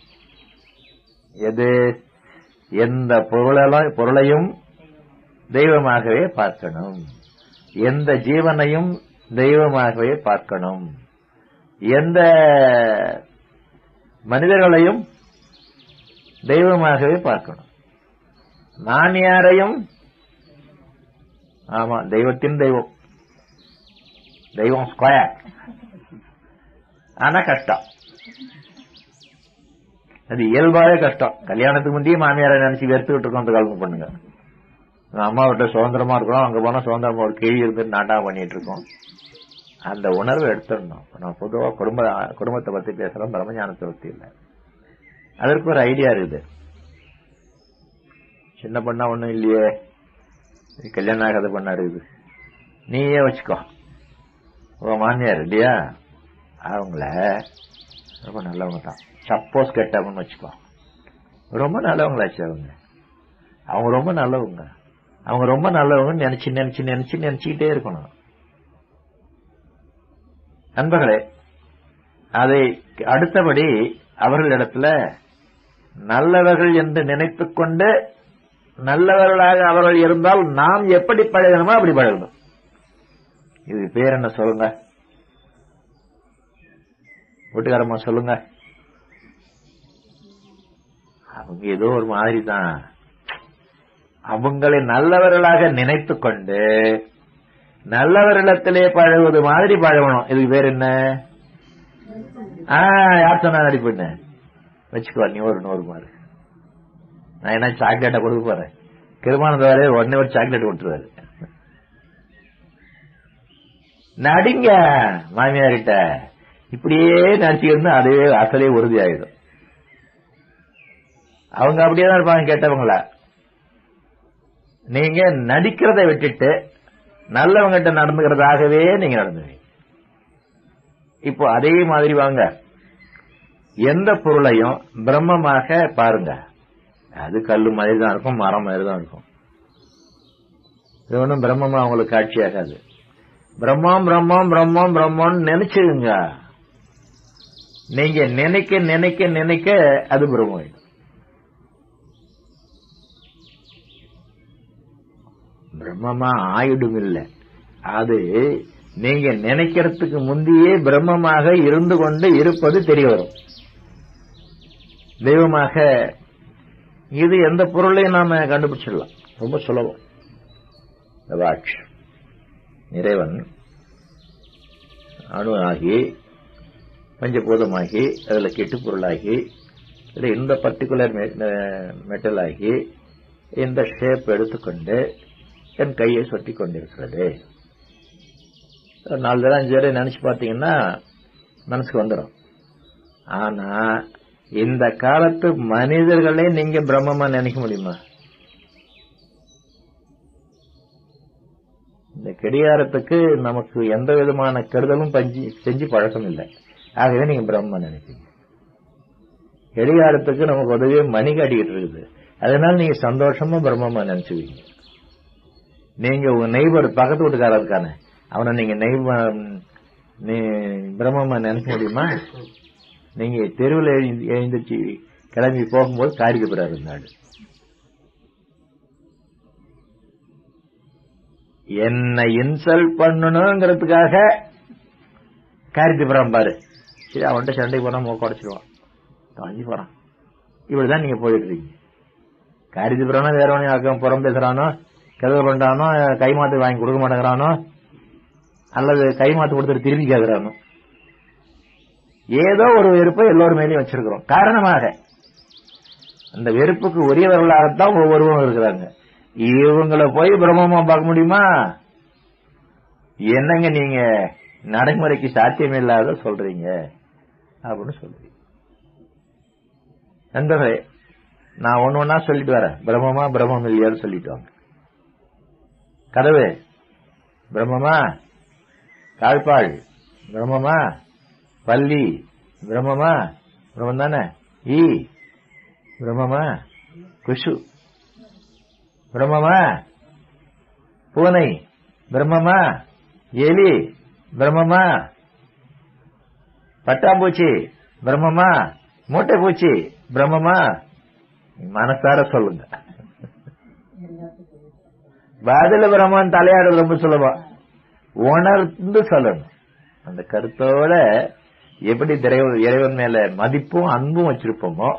எது? எந்த பொருளையும் தெய்வமாகவே பார்க்கணும். எந்த ஜீவனையும் தெய்வமாகவே பார்க்கணும். எந்த மனிதர்களையும் தெய்வமாகவே பார்க்கணும். நான் யாரையும், ஆமா தெய்வத்தின் தெய்வம், தெய்வம் ஸ்கொயர். ஆனா கஷ்டம், அது இயல்பாவே கஷ்டம். கல்யாணத்துக்கு முந்தைய மாமியாரை நினைச்சு வெறுத்துக்கிட்டு இருக்கோம். அந்த கல்வி பண்ணுங்க. அம்மா விட்ட சுதந்திரமா இருக்கிறோம், அங்க போனா சுதந்திரமா ஒரு கேள்வி இருந்து நாட்டா பண்ணிட்டு இருக்கோம். அந்த உணர்வை எடுத்துடணும். நான் பொதுவா குடும்பத்தை பத்தி பேசுறோம், பிரம்மஞானத்தை பத்தி இல்லை. அதற்கு ஒரு ஐடியா இருக்குது. சின்ன பொண்ணா ஒண்ணும் இல்லையே, கல்யாணம் ஆகாத பொண்ணா இருக்குது, நீயே வச்சுக்கோ. உங்க மாமியார் இல்லையா, அவங்கள ரொம்ப நல்லவங்க தான். சப்போஸ் கெட்டவங்கன்னு வச்சுக்கோ, ரொம்ப நல்லவங்களாச்சு. அவங்க ரொம்ப நல்லவங்க. அவங்க ரொம்ப நல்லவங்க நினைச்சுக்கிட்டே இருக்கணும். நண்பர்களே, அதை அடுத்தபடி அவர்களிடத்துல நல்லவர்கள் என்று நினைத்துக் கொண்டு நல்லவர்களாக அவர்கள் இருந்தால் நாம் எப்படி பழகணுமோ அப்படி பழகணும். இது பேர் என்ன சொல்லுங்க? வீட்டுக்காரமா சொல்லுங்க. அவங்க ஏதோ ஒரு மாதிரி தான். அவங்களை நல்லவர்களாக நினைத்துக் கொண்டு நல்லவரிடத்திலே பழகுவது மாதிரி பழகணும். இதுக்கு பேர் என்ன? யார் சொன்னா நடிப்புன்னு வச்சுக்கோ. நீ ஒரு 100 மார்க். நான் என்ன சாக்லேட்டை கொடுக்க போறேன்? கிருமானந்தாரே உடனே ஒரு சாக்லேட் கொடுத்துருவாரு. நடிங்க மாமியார்கிட்ட. இப்படியே நடிச்சுக்கிட்டு அதுவே அசலே உறுதியாயிடும். அவங்க அப்படியே தான் இருப்பாங்க கேட்டவங்களா. நீங்க நடிக்கிறத விட்டுட்டு நல்லவங்கிட்ட நடந்துக்கிறதாகவே நீங்க நடந்துவீங்க. இப்போ அதே மாதிரி வாங்க, எந்த பொருளையும் பிரம்மமாக பாருங்க. அது கல்லு மாதிரி தான் இருக்கும், மரம் மாதிரி தான் இருக்கும். இது ஒன்றும் பிரம்மமா அவங்களுக்கு காட்சியாகாது. பிரம்மம் பிரம்மம் பிரம்மம் பிரம்மம்னு நினைச்சுங்க. நீங்க நினைக்க நினைக்க நினைக்க அது பிரம்மமாயிடும். பிரம்மமா ஆயிடும் இல்ல, அது நீங்க நினைக்கிறதுக்கு முந்தையே பிரம்மமாக இருந்து கொண்டு இருப்பது தெரிய வரும். தெய்வமாக இது எந்த பொருளையும் நாம கண்டுபிடிச்சிடலாம், ரொம்ப சுலபம். இறைவன் அணு ஆகி பஞ்சபூதமாகி அதுல கெட்டு பொருளாகி இந்த பர்டிகுலர் மெட்டல் ஆகி இந்த ஷேப் எடுத்துக்கொண்டு என் கையை சொட்டி கொண்டிருக்கிறது. 4 தடவை 5 தடவை நினைச்சு பார்த்தீங்கன்னா மனசுக்கு வந்துடும். ஆனா இந்த காலத்து மனிதர்களே நீங்க பிரம்மமா நினைக்க முடியுமா? இந்த கடிகாரத்துக்கு நமக்கு எந்த விதமான கெடுதலும் செஞ்சு பழக்கம் இல்லை. ஆகவே நீங்க பிரம்மமா நினைப்பீங்க. கடிகாரத்துக்கு நமக்கு உதவியே மணி காட்டிக்கிட்டு இருக்குது, அதனால நீங்க சந்தோஷமா பிரம்மமா நினைச்சுவீங்க. நீங்க உங்க நெய்பர் பக்கத்து வீட்டுக்காரர் இருக்கானே, அவனை நீங்க பிரம்மமா நினைக்க முடியுமா? நீங்க தெருவில் எழுந்திருச்சு கிளம்பி போகும்போது காரிக்கு போறாரு இருந்தாடு, என்ன இன்சல்ட் பண்ணணுங்கிறதுக்காக காரிக்கு போறான் பாரு. சரி, அவன்கிட்ட சண்டை போனா மூக்க உடைச்சிருவான், தொலைஞ்சு போறான். இப்படிதான் நீங்க போயிட்டு இருக்கீங்க. காரிக்கு போறானோ வேறவனையும் புறம் பேசுறானோ, கெதவு பண்றானோ, கைமாத்து வாங்கி கொடுக்க மாட்டேங்கிறானோ, அல்லது கைமாத்து கொடுத்துட்டு திரும்பி கேட்கிறானோ, ஏதோ ஒரு வெறுப்பை எல்லோரும் மேலேயும் வச்சிருக்கிறோம். காரணமாக அந்த வெறுப்புக்கு உரியவர்களாகத்தான் ஒவ்வொருவரும் இருக்கிறாங்க. இவங்களை போய் பிரம்மமா பார்க்க முடியுமா? என்னங்க நீங்க நடைமுறைக்கு சாத்தியமே இல்லாத சொல்றீங்க அப்படின்னு சொல்றீங்க. நண்பர்களே, நான் ஒண்ணு சொல்லிட்டு வரேன். பிரம்மமா பிரம்மம் இல்லையான்னு சொல்லிட்டு வாங்க. கதவு பிரம்மமா, கால்பாள் பிரம்மமா, பள்ளி பிரம்மமா, பிரம்மம் தானே. ஈ பிரம்மமா, குஷு பிரம்மமா, பூனை பிரம்மமா, எலி பிரம்மமா, பட்டாம்பூச்சி பிரம்மமா, மூட்டை பூச்சி பிரம்மமா? மனசார சொல்லுங்க. பதில பிரம்மன் தலையாடுறது ரொம்ப சுலபம், உணர்ந்து சொல்லணும். அந்த கருத்தோட எப்படி இறைவன் மேல மதிப்பும் அன்பும் வச்சிருப்போமோ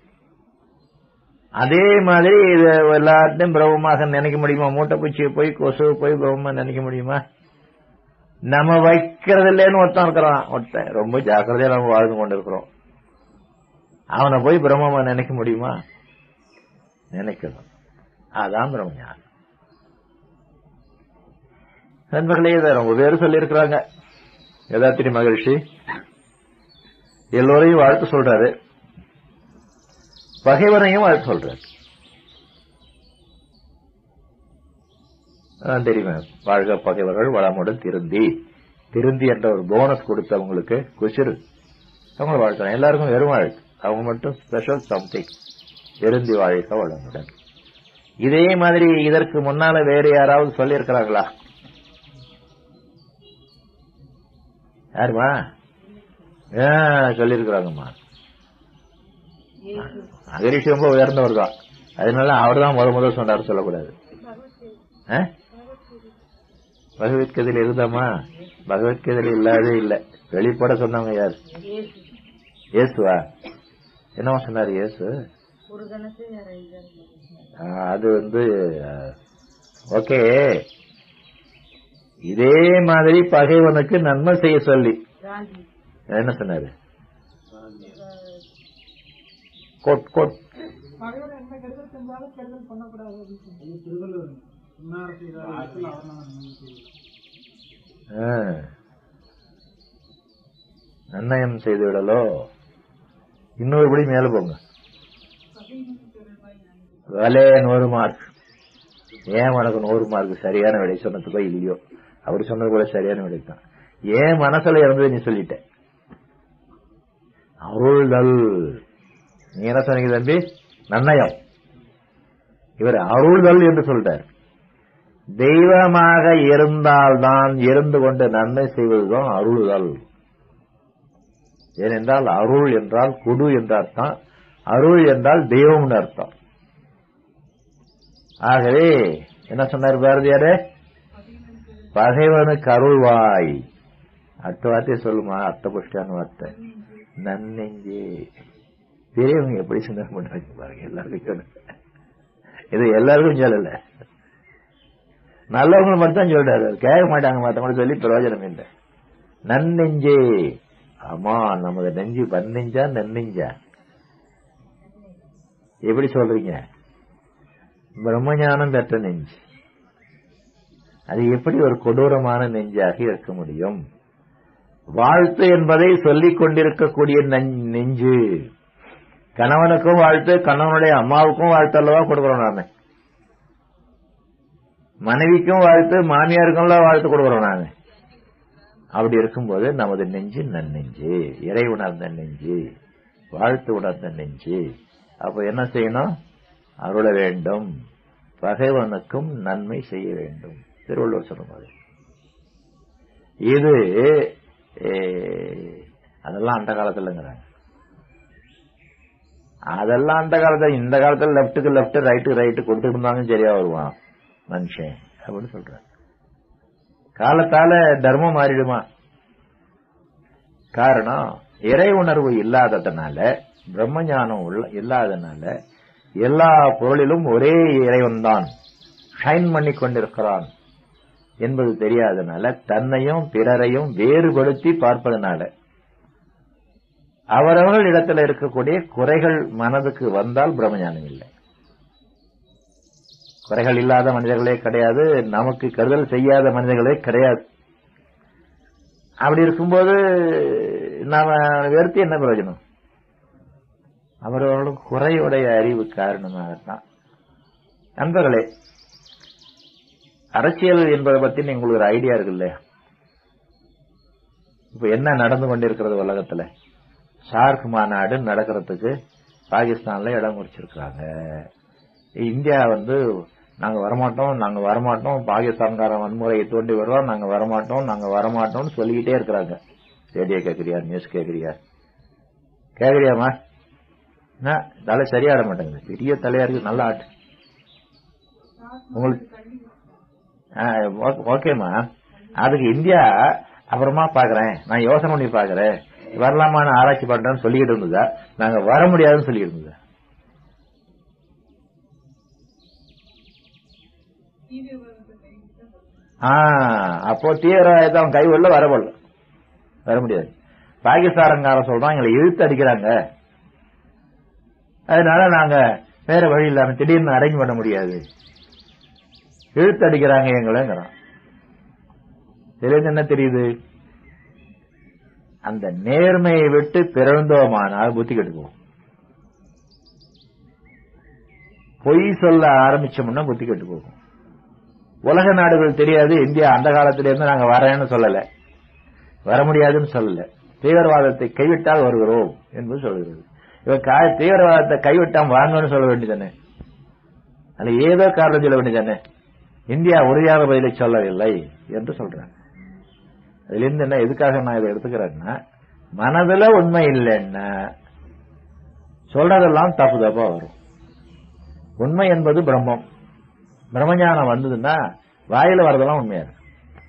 அதே மாதிரி இது எல்லாத்தையும் பிரம்மமாக நினைக்க முடியுமா? மூட்டை பூச்சியை போய் கொசுவை போய் பிரம்மமா நினைக்க முடியுமா? நம்ம வைக்கிறது இல்லைன்னு ஒருத்தன் இருக்கிறான், ஒருத்தன் ரொம்ப ஜாக்கிரதையா நம்ம வாழ்ந்து கொண்டு இருக்கிறோம். அவனை போய் பிரம்மமா நினைக்க முடியுமா? நினைக்கணும். அதான் பிரம்மஞானம். நண்பர்களே, இதை ரொம்ப பேர் சொல்லி இருக்கிறாங்க. வேதாத்திரி மகரிஷி எல்லோரையும் வாழ்த்து சொல்றாரு, பகைவனையும் வாழ்த்து சொல்றாரு. தெரியுமா? வாழ்க பகைவர்கள் வளமுடன் திருந்தி. திருந்தி என்ற ஒரு போனஸ் கொடுத்தவங்களுக்கு குசிறு அவங்க வாழ்த்துறாங்க. எல்லாருக்கும் வெறும் வாழ்க்கை, அவங்க மட்டும் ஸ்பெஷல் சம்திங். திருந்தி வாழ்க வளமுடன். இதே மாதிரி இதற்கு முன்னால வேறு யாராவது சொல்லி இருக்கிறாங்களா? யாருமா சொல்லிருக்கிறாங்கம்மா? மகரிஷி ரொம்ப உயர்ந்தவர் தான், அதனால அவர் தான் முதல் சொன்னார், சொல்லக்கூடாது. பகவத்கீதையில் இருந்தாமா? பகவத்கீதையில் இல்லாதே இல்ல. வெளிப்பட சொன்னவங்க யாரு? இயேசுவா? என்னவா சொன்னார் இயேசு? அது ஓகே. இதே மாதிரி பகைவனுக்கு நன்மை செய்ய சொல்லி என்ன சொன்னாரு? நன்னயம் செய்து விடலோ. இன்னொரு படி மேல போங்க. வேலையே 100 மார்க். ஏன் உனக்கு 100 மார்க்? சரியான விடை சொன்னதுக்கோ இல்லையோ, அவர் சொன்னது கூட சரியான விடை தான். ஏன் மனசுல இருந்தது நீ சொல்லிட்ட. அருள்தல். நீ என்ன சொன்னீங்க தம்பி? நன்னயம். இவர் அருள்தல் என்று சொல்றார். தெய்வமாக இருந்தால்தான் இருந்து கொண்டு நன்மை செய்வதுதான் அருள்தல். ஏனென்றால் அருள் என்றால் குடு என்ற அர்த்தம், அருள் என்றால் தெய்வம்னு அர்த்தம். ஆகவே என்ன சொன்னார் பாரதியாரு? பகைவனுக்கு அருள்வாய். அடுத்த வார்த்தையை சொல்லுமா, அர்த்த புஷ்டான வார்த்தை, நன்னெஞ்சே. பெரியவங்க எப்படி சிந்தனை பண்றாங்க பாருங்க. எல்லாருக்கும் இது எல்லாருக்கும் சொல்லல, நல்லவங்க மட்டும் தான் சொல்றாரு, கேட்க மாட்டாங்க மற்றவங்க சொல்லி பிரயோஜனம் இல்லை. நன்னெஞ்சே. ஆமா, நமது நெஞ்சு பன்னெஞ்சா நன்னெஞ்சா? எப்படி சொல்றீங்க? பிரம்மஞானம் பெற்ற நெஞ்சு. அது எப்படி ஒரு கொடூரமான நெஞ்சாக இருக்க முடியும்? வாழ்த்து என்பதை சொல்லிக் கொண்டிருக்கக்கூடிய நெஞ்சு. கணவனுக்கும் வாழ்த்து, கணவனுடைய அம்மாவுக்கும் வாழ்த்து அல்லவா கொடுக்கிறோம் நாம. மனைவிக்கும் வாழ்த்து, மாமியாருக்கும் வாழ்த்து கொடுக்கிறோம் நாம. அப்படி இருக்கும்போது நமது நெஞ்சு நன்னெஞ்சு, இறை உணர்ந்த நெஞ்சு, வாழ்த்து உணர்ந்த நெஞ்சு. அப்ப என்ன செய்யணும்? அருள வேண்டும், பகைவனுக்கும் நன்மை செய்ய வேண்டும். திருவள்ளுவர் சொல்லும்போது இது அதெல்லாம் அந்த காலத்துலங்கிறாங்க. அதெல்லாம் அந்த காலத்துல. இந்த காலத்துல லெப்டுக்கு லெப்ட், ரைட்டுக்கு ரைட்டு கொடுத்து இருந்தாலும் சரியா வருவான் மனுஷன் அப்படின்னு சொல்ற. காலத்தால தர்மம் மாறிடுமா? காரணம் இறை உணர்வு இல்லாததுனால, பிரம்மஞானம் இல்லாதனால எல்லா பொருளிலும் ஒரே இறைவன் தான் ஷைன் பண்ணி கொண்டிருக்கிறான் என்பது தெரியாதனால, தன்னையும் பிறரையும் வேறுபடுத்தி பார்ப்பதனால, அவரவர்கள் இடத்துல இருக்கக்கூடிய குறைகள் மனதுக்கு வந்தால் பிரம்மஞானம் இல்லை. குறைகள் இல்லாத மனிதர்களே கிடையாது, நமக்கு கருதல் செய்யாத மனிதர்களே கிடையாது. அப்படி இருக்கும்போது நாம வெறுத்து என்ன பிரயோஜனம்? அவர்களுக்கு குறையுடைய அறிவு காரணமாகத்தான். நண்பர்களே, அரசியல் என்பதை பத்தி உங்களுக்கு ஒரு ஐடியா இருக்குல்ல? இப்ப என்ன நடந்து கொண்டிருக்கிறது உலகத்துல? சார்க் மாநாடு நடக்கிறதுக்கு பாகிஸ்தான்ல இடம் குறிச்சிருக்காங்க. இந்தியா நாங்க வரமாட்டோம், பாகிஸ்தான்கார வன்முறையை தோண்டி வருவோம், நாங்க வரமாட்டோம்னு சொல்லிக்கிட்டே இருக்கிறாங்க. ரேடியோ கேட்கறியா, நியூஸ் கேட்கறியாமா? தலை சரியாட மாட்டேங்குது, பெரிய தலையா இருக்கு, நல்ல ஆட்டு உங்களுக்கு. ஓகேமா, அதுக்கு இந்தியா அப்புறமா பாக்குறேன், நான் யோசனை பண்ணி பாக்குறேன், வரலாமான்னு ஆராய்ச்சி பண்றேன்னு சொல்லிக்கிட்டு இருந்ததா? நாங்க வர முடியாதுன்னு சொல்லிட்டு இருந்ததா? அப்போ தீவிரவாதம் கை உள்ள வர முடியாது. பாகிஸ்தான்காரன் சொல்றான் எங்களை இழுத்து அடிக்கிறாங்க, அதனால நாங்க வேற வழி இல்லாம திடீர்னு அரேஞ்ச் பண்ண முடியாது, இழுத்து அடிக்கிறாங்க எங்களைங்கிறான். இதுல என்ன தெரியுது? அந்த நேர்மையை விட்டு பிறந்தோமானால் புத்தி கெட்டுக்குவோம். பொய் சொல்ல ஆரம்பிச்சோம்னா புத்தி கெட்டு போகும். உலக நாடுகள் தெரியாது, இந்தியா அந்த காலத்திலிருந்து நாங்க வரேன்னு சொல்லல, வர முடியாதுன்னு சொல்லல, தீவிரவாதத்தை கைவிட்டால் வருகிறோம் என்று சொல்கிறது. இவன் தீவிரவாதத்தை கைவிட்டால் வாங்கன்னு சொல்ல வேண்டியதானே? அது ஏதோ காரணம் சொல்ல வேண்டியதானே? இந்தியா உறுதியான பதிலை சொல்லவில்லை என்று சொல்றாங்க. அதுல இருந்து என்ன, எதுக்காக நான் இதை எடுத்துக்கிறேன்னா, மனதுல உண்மை இல்லைன்னா சொல்றதெல்லாம் தப்பு தப்பா வரும். உண்மை என்பது பிரம்மம். பிரம்மஞானம் வந்ததுன்னா வாயில வரதெல்லாம் உண்மையா இருக்கு,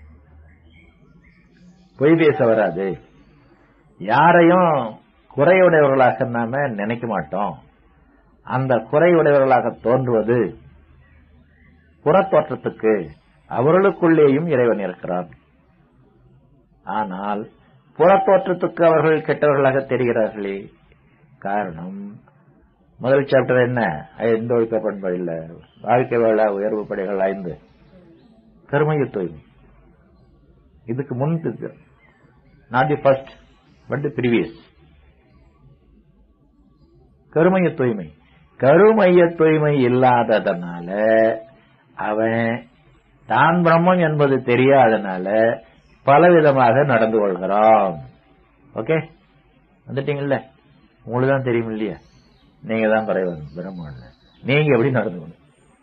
பொய் பேச வராது. யாரையும் குறையுடையவர்களாக நாம நினைக்க மாட்டோம். அந்த குறையுடையவர்களாக தோன்றுவது புறத்தோற்றத்துக்கு, அவர்களுக்குள்ளேயும் இறைவன் இருக்கிறான். ஆனால் புறத்தோற்றத்துக்கு அவர்கள் கெட்டவர்களாக தெரிகிறார்களே. காரணம், முதல் சாப்டர் என்ன? எந்த ஒழுக்க பண்பு இல்ல, வாழ்க்கை வாழ உயர்வு படைகள் 5, கருமைய தூய்மை. இதுக்கு முன், not the first but the previous. கருமைய தூய்மை. கருமைய தூய்மை இல்லாததனால அவன் தான் பிரம்மம் என்பது தெரியாதனால பலவிதமாக நடந்து கொள்கிறான். ஓகே, வந்துட்டீங்கல்ல? உங்களுக்கு தான் தெரியும் இல்லையா? நீங்க தான் பிரம்மம், நீங்க எப்படி நடந்துக்கணும்?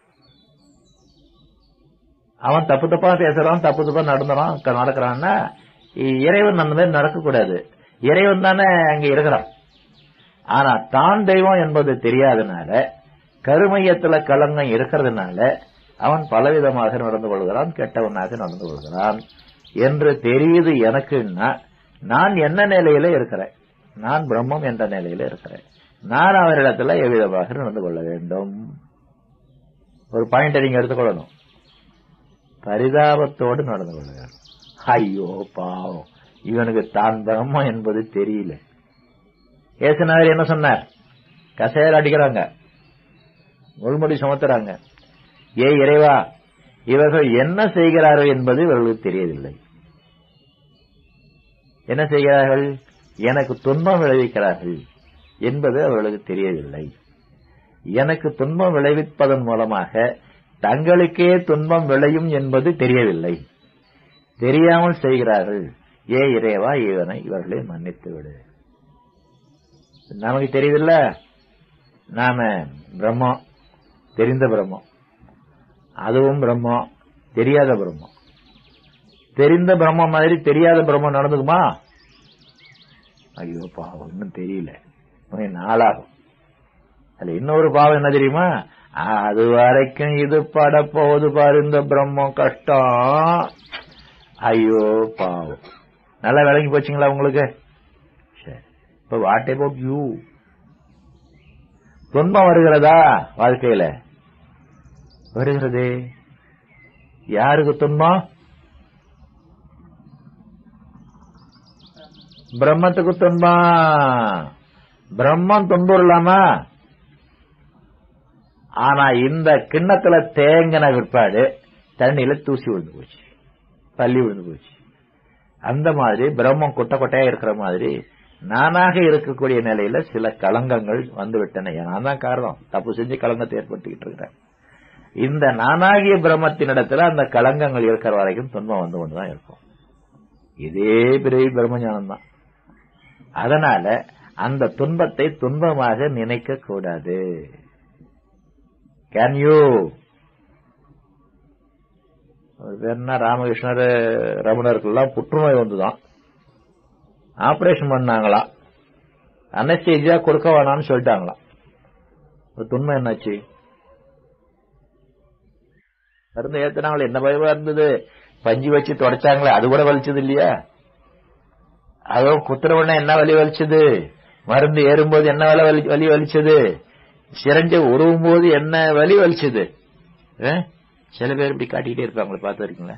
அவன் தப்பு தப்பா பேசுறான், தப்பு தப்பா நடக்கிறான்னா இறைவன் அந்த மாதிரி நடக்கக்கூடாது. இறைவன் தானே அங்க இருக்கிறான். ஆனா தான் தெய்வம் என்பது தெரியாதனால, கருமையத்துல கலங்கம் இருக்கிறதுனால அவன் பலவிதமாக நடந்து கொள்கிறான், கெட்டவனாக நடந்து கொள்கிறான் என்று தெரியுது எனக்குன்னா, நான் என்ன நிலையில இருக்கிறேன்? நான் பிரம்மம் என்ற நிலையில இருக்கிறேன். நான் அவரிடத்துல எவ்விதமாக நடந்து கொள்ள வேண்டும்? ஒரு பாயிண்ட் நீங்க எடுத்துக்கொள்ளணும். பரிதாபத்தோடு நடந்து கொள்ள வேண்டும். ஐயோ பாவம், இவனுக்கு தான் பிரம்மம் என்பது தெரியல. ஏசுநாதர் என்ன சொன்னார்? கசையால் அடிக்கிறாங்க, முள்முடி சுமத்துறாங்க. ஏ இறைவா, இவர்கள் என்ன செய்கிறார்கள் என்பது இவர்களுக்கு தெரியவில்லை. என்ன செய்கிறார்கள்? எனக்கு துன்பம் விளைவிக்கிறார்கள் என்பது அவர்களுக்கு தெரியவில்லை. எனக்கு துன்பம் விளைவிப்பதன் மூலமாக தங்களுக்கே துன்பம் விளையும் என்பது தெரியவில்லை. தெரியாமல் செய்கிறார்கள். ஏ இறைவா, இவர்களை மன்னித்து விடு. நமக்கு தெரியுதில்ல, நாம பிரம்மம், தெரிந்த பிரம்மம், அதுவும் பிரம்மம், தெரியாத பிரம்மம். தெரிந்த பிரம்மம் மாதிரி தெரியாத பிரம்மம் நடந்துக்குமா? ஐயோ பாவம், இன்னும் தெரியல, நாளாகும். அதுல இன்னொரு பாவம் என்ன தெரியுமா? அது வரைக்கும் இது பட போகுது பாரு இந்த பிரம்மம், கஷ்டம். ஐயோ பாவம். நல்லா விளங்கி போச்சுங்களா உங்களுக்கு? சரி, இப்ப வாட் அபவுட் யூ? துன்பம் வருகிறதா வாழ்க்கையில? வருகிறது. யாருக்கு துன்பம்? பிரம்மத்துக்கு துன்பம். பிரம்மம் துன்புறலாமா? ஆனா இந்த கிண்ணத்துல தேங்கின விற்பாடு தண்ணியில தூசி விழுந்து போச்சு, பள்ளி விழுந்து போச்சு. அந்த மாதிரி பிரம்மம் கொட்டை கொட்டையா இருக்கிற மாதிரி நானாக இருக்கக்கூடிய நிலையில சில களங்கங்கள் வந்துவிட்டன. நான் தான் காரணம், தப்பு செஞ்சு களங்கத்தை ஏற்படுத்திக்கிட்டு இருக்கிறேன். இந்த நானாகிய பிரம்மத்தினிடத்துல அந்த களங்கங்கள் இருக்கிற வரைக்கும் துன்பம் வந்து கொண்டுதான் இருக்கும். இதே பெரிய பிரம்மஞானம் தான். அதனால அந்த துன்பத்தை துன்பமாக நினைக்க கூடாது. Can you? என்ன ராமகிருஷ்ணர் ரமணருக்கெல்லாம் புற்றுநோய் வந்துதான், ஆபரேஷன் பண்ணாங்களா, அனஸ்தீசியா கொடுக்க வேணாம்னு சொல்லிட்டாங்களாம். துன்பம் என்னாச்சு? மருந்து ஏத்தினாங்களே, என்ன பயமா இருந்தது? பஞ்சு வச்சு தொடச்சாங்களே, அது கூட வலிச்சது இல்லையா? அதுவும் குத்துற உடனே என்ன வலி வலிச்சது? மருந்து ஏறும்போது என்ன வலி வலிச்சது? சிரஞ்ச உருவும் போது என்ன வலி வலிச்சது? சில பேர் இப்படி காட்டிக்கிட்டே இருப்பாங்களே, பார்த்து இருக்கீங்களா?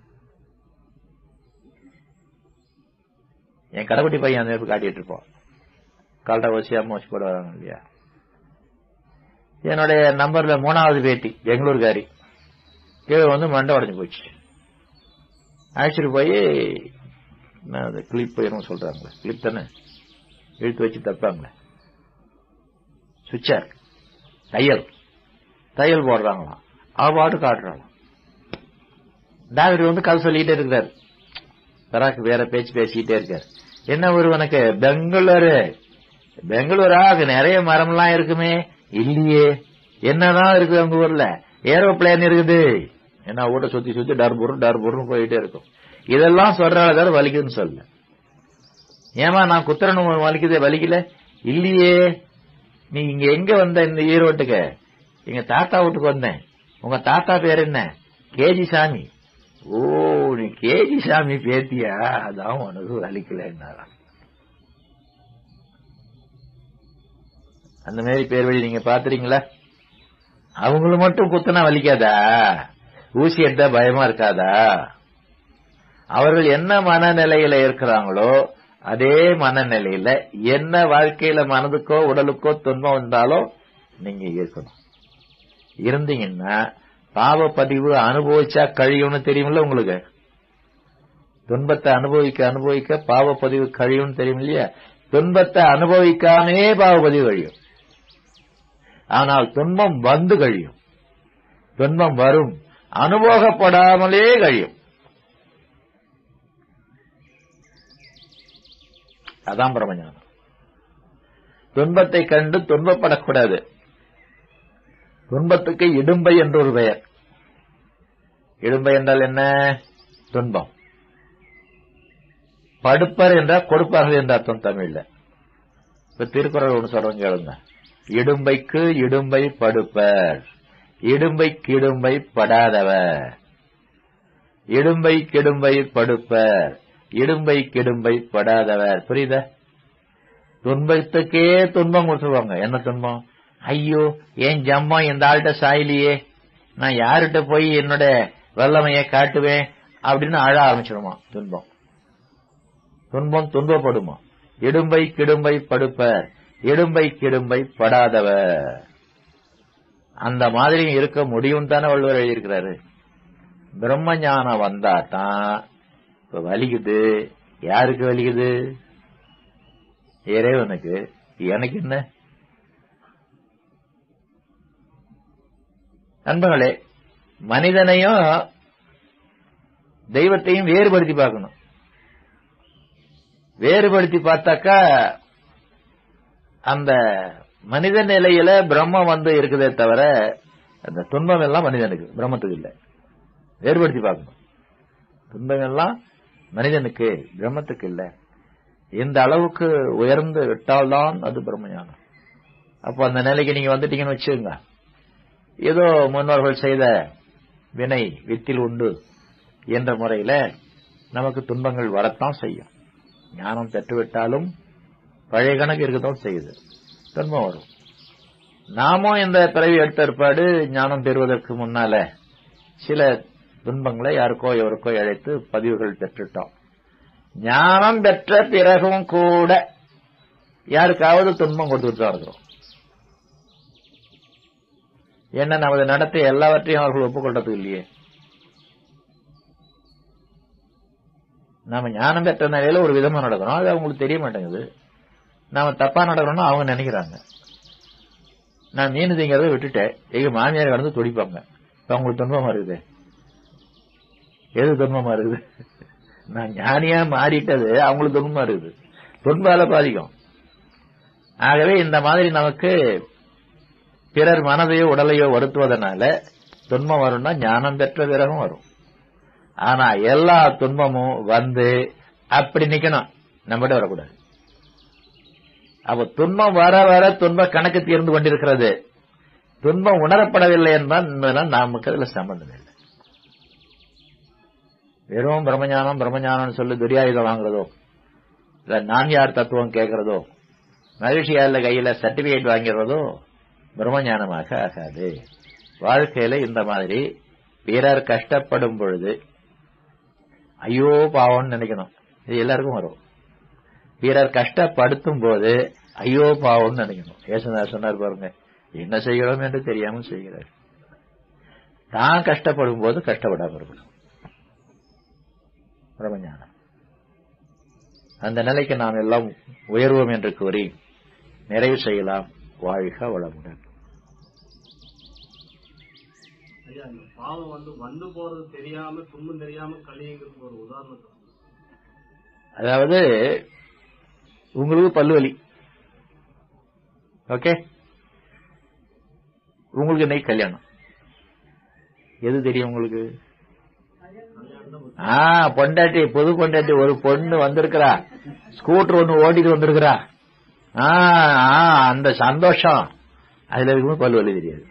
என் கடைக்குட்டி பையன் அந்த காட்டிட்டு இருப்போம், கால்டா வச்சு அம்மா வச்சு போட வராங்க இல்லையா? என்னுடைய நம்பர்ல 3வது பேட்டி பெங்களூர்காரி, கீழே வந்து மண்டை உடஞ்சு போச்சு. அழைச்சிட்டு போய் கிளிப் என்ன சொல்றாங்களே, கிளிப் தானே இழுத்து வச்சு தப்பாங்களே, சுவிட்சர் தையல் போடுறாங்களாம். பாட்டு காட்டுறாங்களாம். டாக்டர் வந்து கதை சொல்லிக்கிட்டே இருக்கிறாரு, பராக்கு வேற பேச்சு பேசிக்கிட்டே இருக்காரு. என்ன ஊரு உனக்கு? பெங்களூரா? அங்க நிறைய மரம்லாம் இருக்குமே. இல்லையே. என்னதான் இருக்குது உங்க ஊர்ல? ஏரோப்ளேன் இருக்குது. என்ன ஊட்ட சுத்தி சுத்தி டர்புர்னு போயிட்டே இருக்கும். இதெல்லாம் சொல்றாங்க, வலிக்குதுன்னு சொல்ல. ஏமா நான் குத்துறணும் வலிக்கல? இல்லையே. நீ இங்க எங்க வந்த? இந்த ஈரோட்டுக்கு எங்க தாத்தா வீட்டுக்கு வந்தேன். உங்க தாத்தா பேர் என்ன? கேஜி சாமி. ஓ, நீ கேஜி சாமி பேத்தியா? அதான் உனக்கு வலிக்கலன்னாரா. அந்த மாதிரி பேர் வழி நீங்க பாத்துறீங்களா? அவங்கள மட்டும் குத்துனா வலிக்காதா? ஊசி எடுத்தா பயமா இருக்காதா? அவர்கள் என்ன மனநிலையில இருக்கிறாங்களோ அதே மனநிலையில என்ன வாழ்க்கையில மனதுக்கோ உடலுக்கோ துன்பம் வந்தாலும் நீங்க இருக்கணும். இருந்தீங்கன்னா பாவப்பதிவு அனுபவிச்சா கழியும்னு தெரியுமில்ல உங்களுக்கு? துன்பத்தை அனுபவிக்க பாவப்பதிவு கழியும்னு தெரியும் இல்லையா? துன்பத்தை அனுபவிக்காமே பாவப்பதிவு கழியும். ஆனால் துன்பம் வந்து கழியும். துன்பம் வரும், அனுபவப்படாமலே கழியும். அதான் பிரம்மஞானம். துன்பத்தை கண்டு துன்பப்படக்கூடாது. துன்பத்துக்கு இடும்பை என்று ஒரு பெயர். இடும்பை என்றால் என்ன? துன்பம். படுப்பர் என்றால் கொடுப்பார்கள் என்ற அர்த்தம் தமிழ்ல. இப்ப திருக்குறள் ஒன்று சொல்றோம் கேளுங்க. இடும்பைக்கு இடும்பை படுப்பர், இடும்பைக்கு இடும்பை படாதவர். இடும்பை கிடும்பை படுப்பர், இடும்பை கிடும்பை படாதவர். புரியுதா? துன்பத்துக்கே துன்பம் கொடுத்துருவாங்க. என்ன துன்பம்? ஐயோ ஏன் ஜம்மா இந்த ஆள்கிட்ட சாயலியே, நான் யாருகிட்ட போய் என்னோட வல்லமையை காட்டுவேன் அப்படின்னு அழ ஆரம்பிச்சிடுமா. துன்பம் துன்பம் துன்பப்படுமா. இடும்பை கிடும்பை படுப்பர், இடும்பை கிடும்பை படாதவர். அந்த மாதிரி இருக்க முடியும் தானே வள்ளுவர் எழுதியிருக்கிறாரு. பிரம்ம ஞானம் வந்தாதான் இப்ப வலிக்குது. யாருக்கு வலிக்குது? இறைவனுக்கு. எனக்கு என்ன? நண்பர்களே, மனிதனையும் தெய்வத்தையும் வேறுபடுத்தி பார்க்கணும். வேறுபடுத்தி பார்த்தாக்கா அந்த மனித நிலையில பிரம்மம் இருக்குதே தவிர அந்த துன்பம் எல்லாம் மனிதனுக்கு, பிரம்மத்துக்கு இல்லை. வேறுபடுத்தி பார்க்கணும். துன்பம் எல்லாம் மனிதனுக்கு, பிரம்மத்துக்கு இல்லை. இந்த அளவுக்கு உயர்ந்து விட்டால்தான் அது பிரம்மஞானம். அப்போ அந்த நிலைக்கு நீங்க வந்துட்டீங்கன்னு வச்சுங்க, ஏதோ முன்னோர்கள் செய்த வினை வித்தில் உண்டு என்ற முறையில நமக்கு துன்பங்கள் வரத்தான் செய்யும். ஞானம் பெற்றுவிட்டாலும் பழைய கணக்கு இருக்கத்தான் செய்யுது, துன்பம் வரும். நாமும் இந்த பிறவி எடுத்த ஏற்பாடு ஞானம் பெறுவதற்கு முன்னால சில துன்பங்களை யாருக்கோ எவருக்கோ இழைத்து பதிவுகள் பெற்றுட்டோம். ஞானம் பெற்ற பிறகும் கூட யாருக்காவது துன்பம் கொடுத்துட்டு தான் இருக்கிறோம். என்ன நமது நடத்தை எல்லாவற்றையும் அவர்கள் ஒப்புக்கொள்றது இல்லையே. நாம ஞானம் பெற்ற நிலையில ஒரு விதமா நடக்கிறோம், அது அவங்களுக்கு தெரிய மாட்டேங்குது. நாம தப்பா நடக்கிறோம்னு அவங்க நினைக்கிறாங்க. நான் மீன் திங்கிறத விட்டுட்டேன், எங்க மாமியார் கடந்து துடிப்பாங்க. இப்ப அவங்களுக்கு துன்பமா இருக்குது. எது துன்பமா இருக்குது? நான் ஞானியா மாறிட்டது அவங்களுக்கு துன்பமா இருக்குது. துன்பால பாதிக்கும். ஆகவே இந்த மாதிரி நமக்கு பிறர் மனதையோ உடலையோ வருத்துவதனால துன்பம் வரும்னா ஞானம் பெற்ற பிறகும் வரும். ஆனா எல்லா துன்பமும் அப்படி நிக்கணும், நம்மகிட்ட வரக்கூடாது. அப்ப துன்பம் வர வர துன்ப கணக்கு தீர்ந்து கொண்டிருக்கிறது. துன்பம் உணரப்படவில்லை என்பதால் நமக்கு அதுல சம்பந்தம் இல்லை. வெறும் பிரம்மஞானம் பிரம்மஞானம் சொல்லி துரியாயுதம் வாங்குறதோ, இல்ல நான் யார் தத்துவம் கேட்கறதோ, மகிழ்ச்சியால கையில சர்டிபிகேட் வாங்கிறதோ பிரம்மஞானமாக ஆகாது. வாழ்க்கையில இந்த மாதிரி பிறர் கஷ்டப்படும் பொழுது ஐயோ பாவம்னு நினைக்கணும். இது எல்லாருக்கும் வரும். பிறர் கஷ்டப்படுத்தும் போது ஐயோ பாவம்னு நினைக்கணும். ஏசுநாதர் சொன்னார் பாருங்க, என்ன செய்கிறோம் என்று தெரியாமல் செய்கிறார். தான் கஷ்டப்படும் போது கஷ்டப்படாம இருக்கணும். பிரம்மஞானம். அந்த நிலைக்கு நாம் எல்லாம் உயர்வோம் என்று கூறி நிறைவு செய்யலாம். வாழ்க வளமுடன். பாவம் வந்து போறது தெரியாம துன்பம் தெரியாம கழியுங்கிறது ஒரு உதாரணம். அதாவது உங்களுக்கு பல்லு வலி, ஓகே, உங்களுக்கு இன்னைக்கு கல்யாணம். எது தெரியும் உங்களுக்கு? பொண்டாட்டி, புது பொண்டாட்டி ஒரு பொண்ணு வந்திருக்கிறா, ஸ்கூட்டர் ஒண்ணு ஓட்டிட்டு வந்திருக்கிறா. அந்த சந்தோஷம் அதுல இருக்கும்போது பல்லு வலி தெரியாது.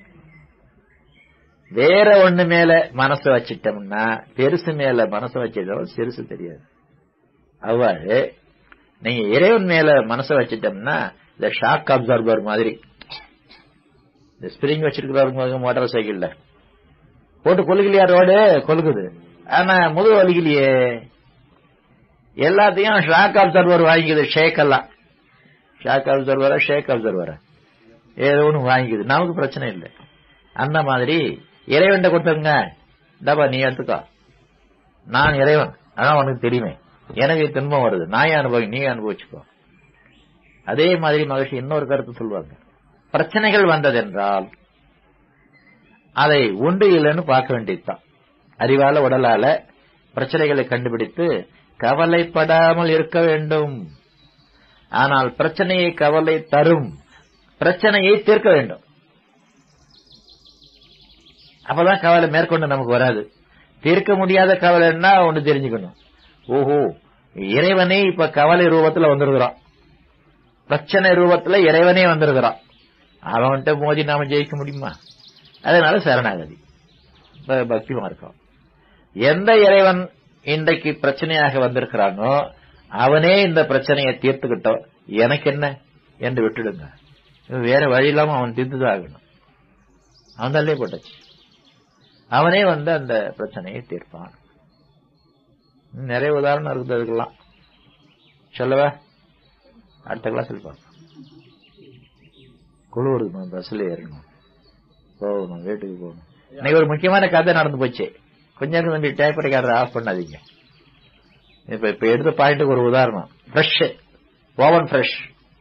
வேற ஒண்ணு மேல மனசு வச்சிட்டோம்னா, பெருசு மேல மனசு வச்சிட்டோம், சிறுசு தெரியாது. அவ்வாறு நீங்க இறைவன் மேல மனசை வச்சிட்டோம்னா, இந்த ஷாக் அப்சர்வர் மாதிரி இந்த ஸ்பிரிங் வச்சிருக்கிறாரு மோட்டார் சைக்கிள்ல போட்டு கொலுக்கலையா, ரோடு கொலுக்குது, ஆனா முதுகு வலிக்கலையே. எல்லாத்தையும் ஷாக் அப்சர்வர் வாங்கிக்குது. ஷேக்கெல்லாம் ஷாக் அப்சர்வரா ஷேக் அப்சர்வரா ஏதோ ஒண்ணு வாங்கிக்குது, நமக்கு பிரச்சனை இல்லை. அந்த மாதிரி இறைவன் கொடுத்துருங்க, டபா நீ எடுத்துக்கோ, நான் இறைவன், அதான் உனக்கு தெரியுமே, எனக்கு துன்பம் வருது, நான் அனுபவி, நீ அனுபவிச்சுக்கோ. அதே மாதிரி மகிழ்ச்சி இன்னொரு கருத்து சொல்லுவாங்க, பிரச்சனைகள் வந்ததென்றால் அதை உண்டு இல்லைன்னு பார்க்க வேண்டியதுதான். அறிவால உடலால பிரச்சனைகளை கண்டுபிடித்து கவலைப்படாமல் இருக்க வேண்டும். ஆனால் பிரச்சனையை கவலை தரும், பிரச்சனையை தீர்க்க வேண்டும். அப்பதான் கவலை மேற்கொண்டு நமக்கு வராது. தீர்க்க முடியாத கவலைன்னா ஒன்று தெரிஞ்சுக்கணும், ஓஹோ இறைவனே இப்ப கவலை ரூபத்துல வந்திருக்கிறான், பிரச்சனை ரூபத்துல இறைவனே வந்திருக்கிறான். அவன்கிட்ட மோதி நாம ஜெயிக்க முடியுமா? அதனால சரணாகதி பக்தி மார்க்கம். எந்த இறைவன் இன்றைக்கு பிரச்சனையாக வந்திருக்கிறானோ அவனே இந்த பிரச்சனையை தீர்த்துக்கிட்டோம், எனக்கு என்ன என்று விட்டுடுங்க. வேற வழி இல்லாம அவன் தீர்த்துதான் ஆகணும். அவன் தள்ளே போட்டாச்சு. அவனே வந்து அந்த பிரச்சனையை தீர்ப்பான். நிறைய உதாரணம் இருக்குது அதுக்கெல்லாம். சொல்லவா? அடுத்த கிளாஸ் பார்ப்போம். குழுவுறது பஸ்ல ஏறணும், போகணும், வீட்டுக்கு போகணும். இன்னைக்கு ஒரு முக்கியமான கதை நடந்து போச்சு. கொஞ்சம் தம்பி டேப் ரெக்கார்டர் ஆஃப் பண்ணாதீங்க. இப்ப எடுத்த பாயிண்ட்டுக்கு ஒரு உதாரணம். Fresh oven fresh.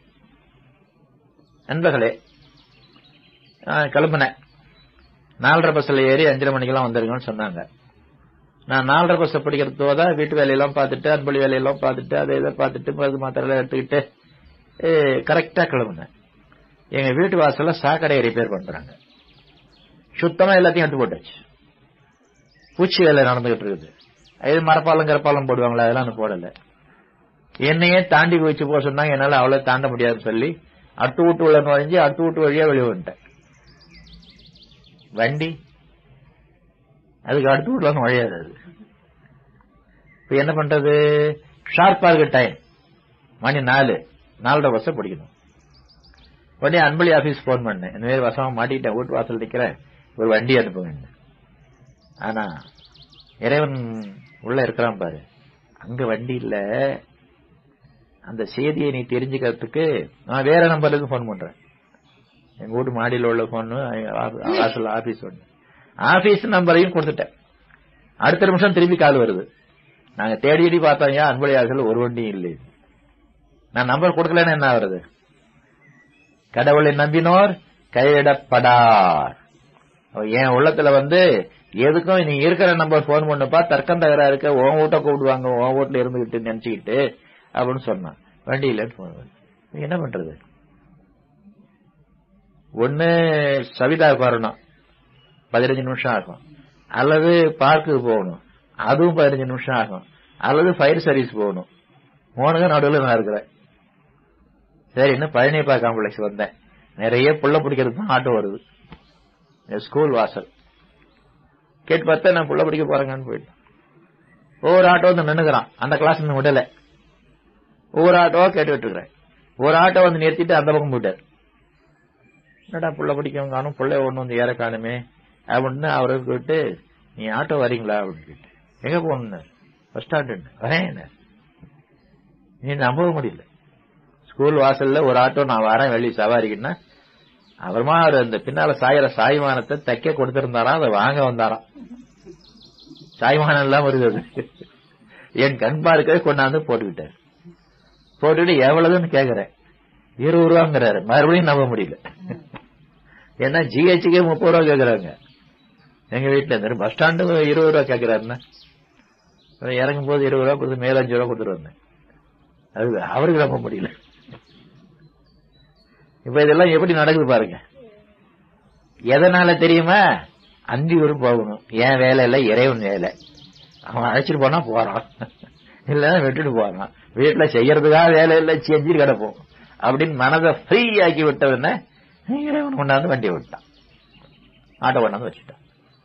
நண்பர்களே, கிளம்புனேன். 4:30 பஸ்ல ஏறி 5:30 மணிக்கெல்லாம் வந்துருங்கன்னு சொன்னாங்க. நான் 4:30 பஸ் படிக்கிறது போதா வீட்டு வேலையெல்லாம் பார்த்துட்டு, அன்பளி வேலையெல்லாம் பார்த்துட்டு, அதை இதை பார்த்துட்டு, மருந்து மாத்திரை எடுத்துக்கிட்டு கரெக்டா கிளம்புனேன். எங்க வீட்டு வாசல்ல சாக்கடையை ரிப்பேர் பண்றாங்க. சுத்தமா எல்லாத்தையும் எடுத்து போட்டாச்சு. பூச்சி வேலை நடந்துகிட்டு இருக்குது. இது மரப்பாலம் கரப்பாலம் போடுவாங்களா, அதெல்லாம் போடல. என்னையே தாண்டி வச்சு போக சொன்னாங்க. என்னால அவ்வளவு தாண்ட முடியாதுன்னு சொல்லி அடுத்த வீட்டு உள்ள நுழைஞ்சு அடுத்த வீட்டு வழியா வெளியே வந்துட்டேன். வண்டி அதுக்கு அடுத்த வீட்டுல நுழையாது. அது இப்ப என்ன பண்றது? ஷார்ப்பா இருக்கு டைம். மணி 4:30 பஸ் பிடிக்கணும். உடனே அன்பளி ஆபீஸ் போன் பண்ணேன். இந்த மாதிரி வசமா மாட்டிக்கிட்டேன், வீட்டு வாசல் நிக்கிறேன், ஒரு வண்டி அனுப்புங்க. ஆனா இறைவன் உள்ள இருக்கிறான் பாரு, அங்க வண்டி இல்ல. அந்த செய்தியை நீ தெரிஞ்சுக்கிறதுக்கு நான் வேற நம்பர்ல இருந்து போன் பண்றேன். எங்க வீட்டு மாடியில் உள்ள போன், வாசல் ஆபீஸ் ஒண்ணு, ஆபீஸ் நம்பரையும் கொடுத்துட்டேன். அடுத்த நிமிஷம் திரும்பி கால் வருது. நாங்க தேடி பார்த்தோம், அன்பளி ஆபீஸ்ல ஒரு வண்டியும் இல்லை. நான் நம்பர் கொடுக்கலன்னு என்ன வருது? கடவுளை நம்பினோர் கைவிடப்படார். என் உள்ளத்துல வந்து எதுக்கும் நீ இருக்கிற நம்பர் போன் பண்ணுப்பா, தர்க்கம் தகரா இருக்க, உன் வீட்டை கூப்பிடுவாங்க, உன் வீட்டுல இருந்துகிட்டு நினைச்சுக்கிட்டு அப்படின்னு சொன்னான். வண்டி இல்லன்னு போன் பண்ண என்ன பண்றது? ஒண்ணு சவிதாவுக்கு வரணும், 15 நிமிஷம் ஆகும். அல்லது பார்க்குக்கு போகணும், அதுவும் 15 நிமிஷம் ஆகும். அல்லது ஃபயர் சர்வீஸ் போகணும். 3 நடுவில் நான் இருக்கிறேன். சரி, இன்னும் பழனியப்பா காம்ப்ளெக்ஸ் வந்தேன். நிறைய புள்ள பிடிக்கிறதுக்கு தான் ஆட்டோ வருது. ஸ்கூல் வாசல் கேட்டு பார்த்தா நான் புள்ள பிடிக்க போறேங்கன்னு போயிட்டேன். ஒவ்வொரு ஆட்டோ வந்து நின்னுக்கிறான். அந்த கிளாஸ் இன்னும் விடல. ஒவ்வொரு ஆட்டோவா கேட்டுட்டு இருக்கிறேன். ஒரு ஆட்டோ வந்து நிறுத்திட்டு அந்த பக்கம் போயிட்டார். என்னடா புள்ள பிடிக்கவங்க காணும், புள்ள ஒண்ணு வந்து ஏற காணுமே அப்படின்னு அவரை போயிட்டு, நீ ஆட்டோ வரீங்களா அப்படின்னு கேட்டு, எங்க போகணும்? பஸ் ஸ்டாண்ட் வரேன். நீ நம்பவே முடியல. ஸ்கூல் வாசல்ல ஒரு ஆட்டோ நான் வரேன் வெளியே சவாரிக்குன்னா, அப்புறமா அவர் அந்த பின்னால சாயிற சாய்மானத்தை தைக்க கொடுத்திருந்தாராம். அதை வாங்க வந்தாராம். சாய்மானம் எல்லாம் வருது. அது என் கண் பார்க்கவே கொண்டாந்து போட்டுக்கிட்டார். போட்டுட்டு எவ்வளவுன்னு கேக்குறேன். 20 ரூபாங்கிறாரு. மறுபடியும் நம்ப முடியல. ஏன்னா ஜிஹெச்சுக்கே 30 ரூபா கேக்குறாங்க. எங்க வீட்டுல இருந்து பஸ் ஸ்டாண்டு 20 ரூபா கேக்குறாருன்னா, இறங்கும் போது 20 ரூபா கொடுத்து மேல 5 ரூபா கொடுத்துட்டு வந்தேன். அது அவருக்கு நம்ப முடியல. இப்ப இதெல்லாம் எப்படி நடக்குது பாருங்க. எதனால தெரியுமா? அந்தியூரும் போகணும். என் வேலை இல்ல, இறைவன் வேலை. அவன் அழைச்சிட்டு போனா போறான், இல்லன்னா விட்டுட்டு போறான். வீட்டுல செய்யறதுக்காக வேலை இல்ல, செஞ்சுட்டு கிடப்போம் அப்படின்னு மனதை ஃப்ரீ ஆக்கி விட்டவன இறைவன் கொண்டாந்து வண்டியை விட்டான், ஆட்டோ கொண்டாந்து வச்சுட்டான்.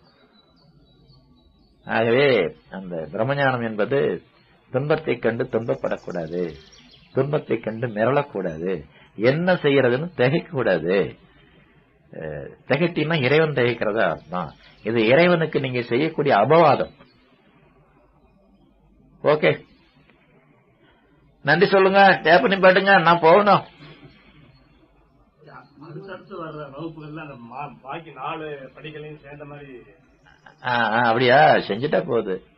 ஆகவே அந்த பிரம்மஞானம் என்பது துன்பத்தை கண்டு துன்பப்படக்கூடாது, துன்பத்தை கண்டு மிரளக்கூடாது, என்ன செய்யறதுன்னு திகைக்க கூடாது. திகட்டினா இறைவன் திகைக்கிறதா அர்த்தம். இது இறைவனுக்கு நீங்க செய்யக்கூடிய அபவாதம். ஓகே, நன்றி சொல்லுங்க. டேப் பண்ணி பாட்டுங்க, நான் போகணும். அடுத்தடுத்து வர்ற வகுப்புகள்ல அந்த பாக்கி 4 படிகளையும் சேர்ந்த மாதிரி அப்படியா? செஞ்சுட்டா போகுது.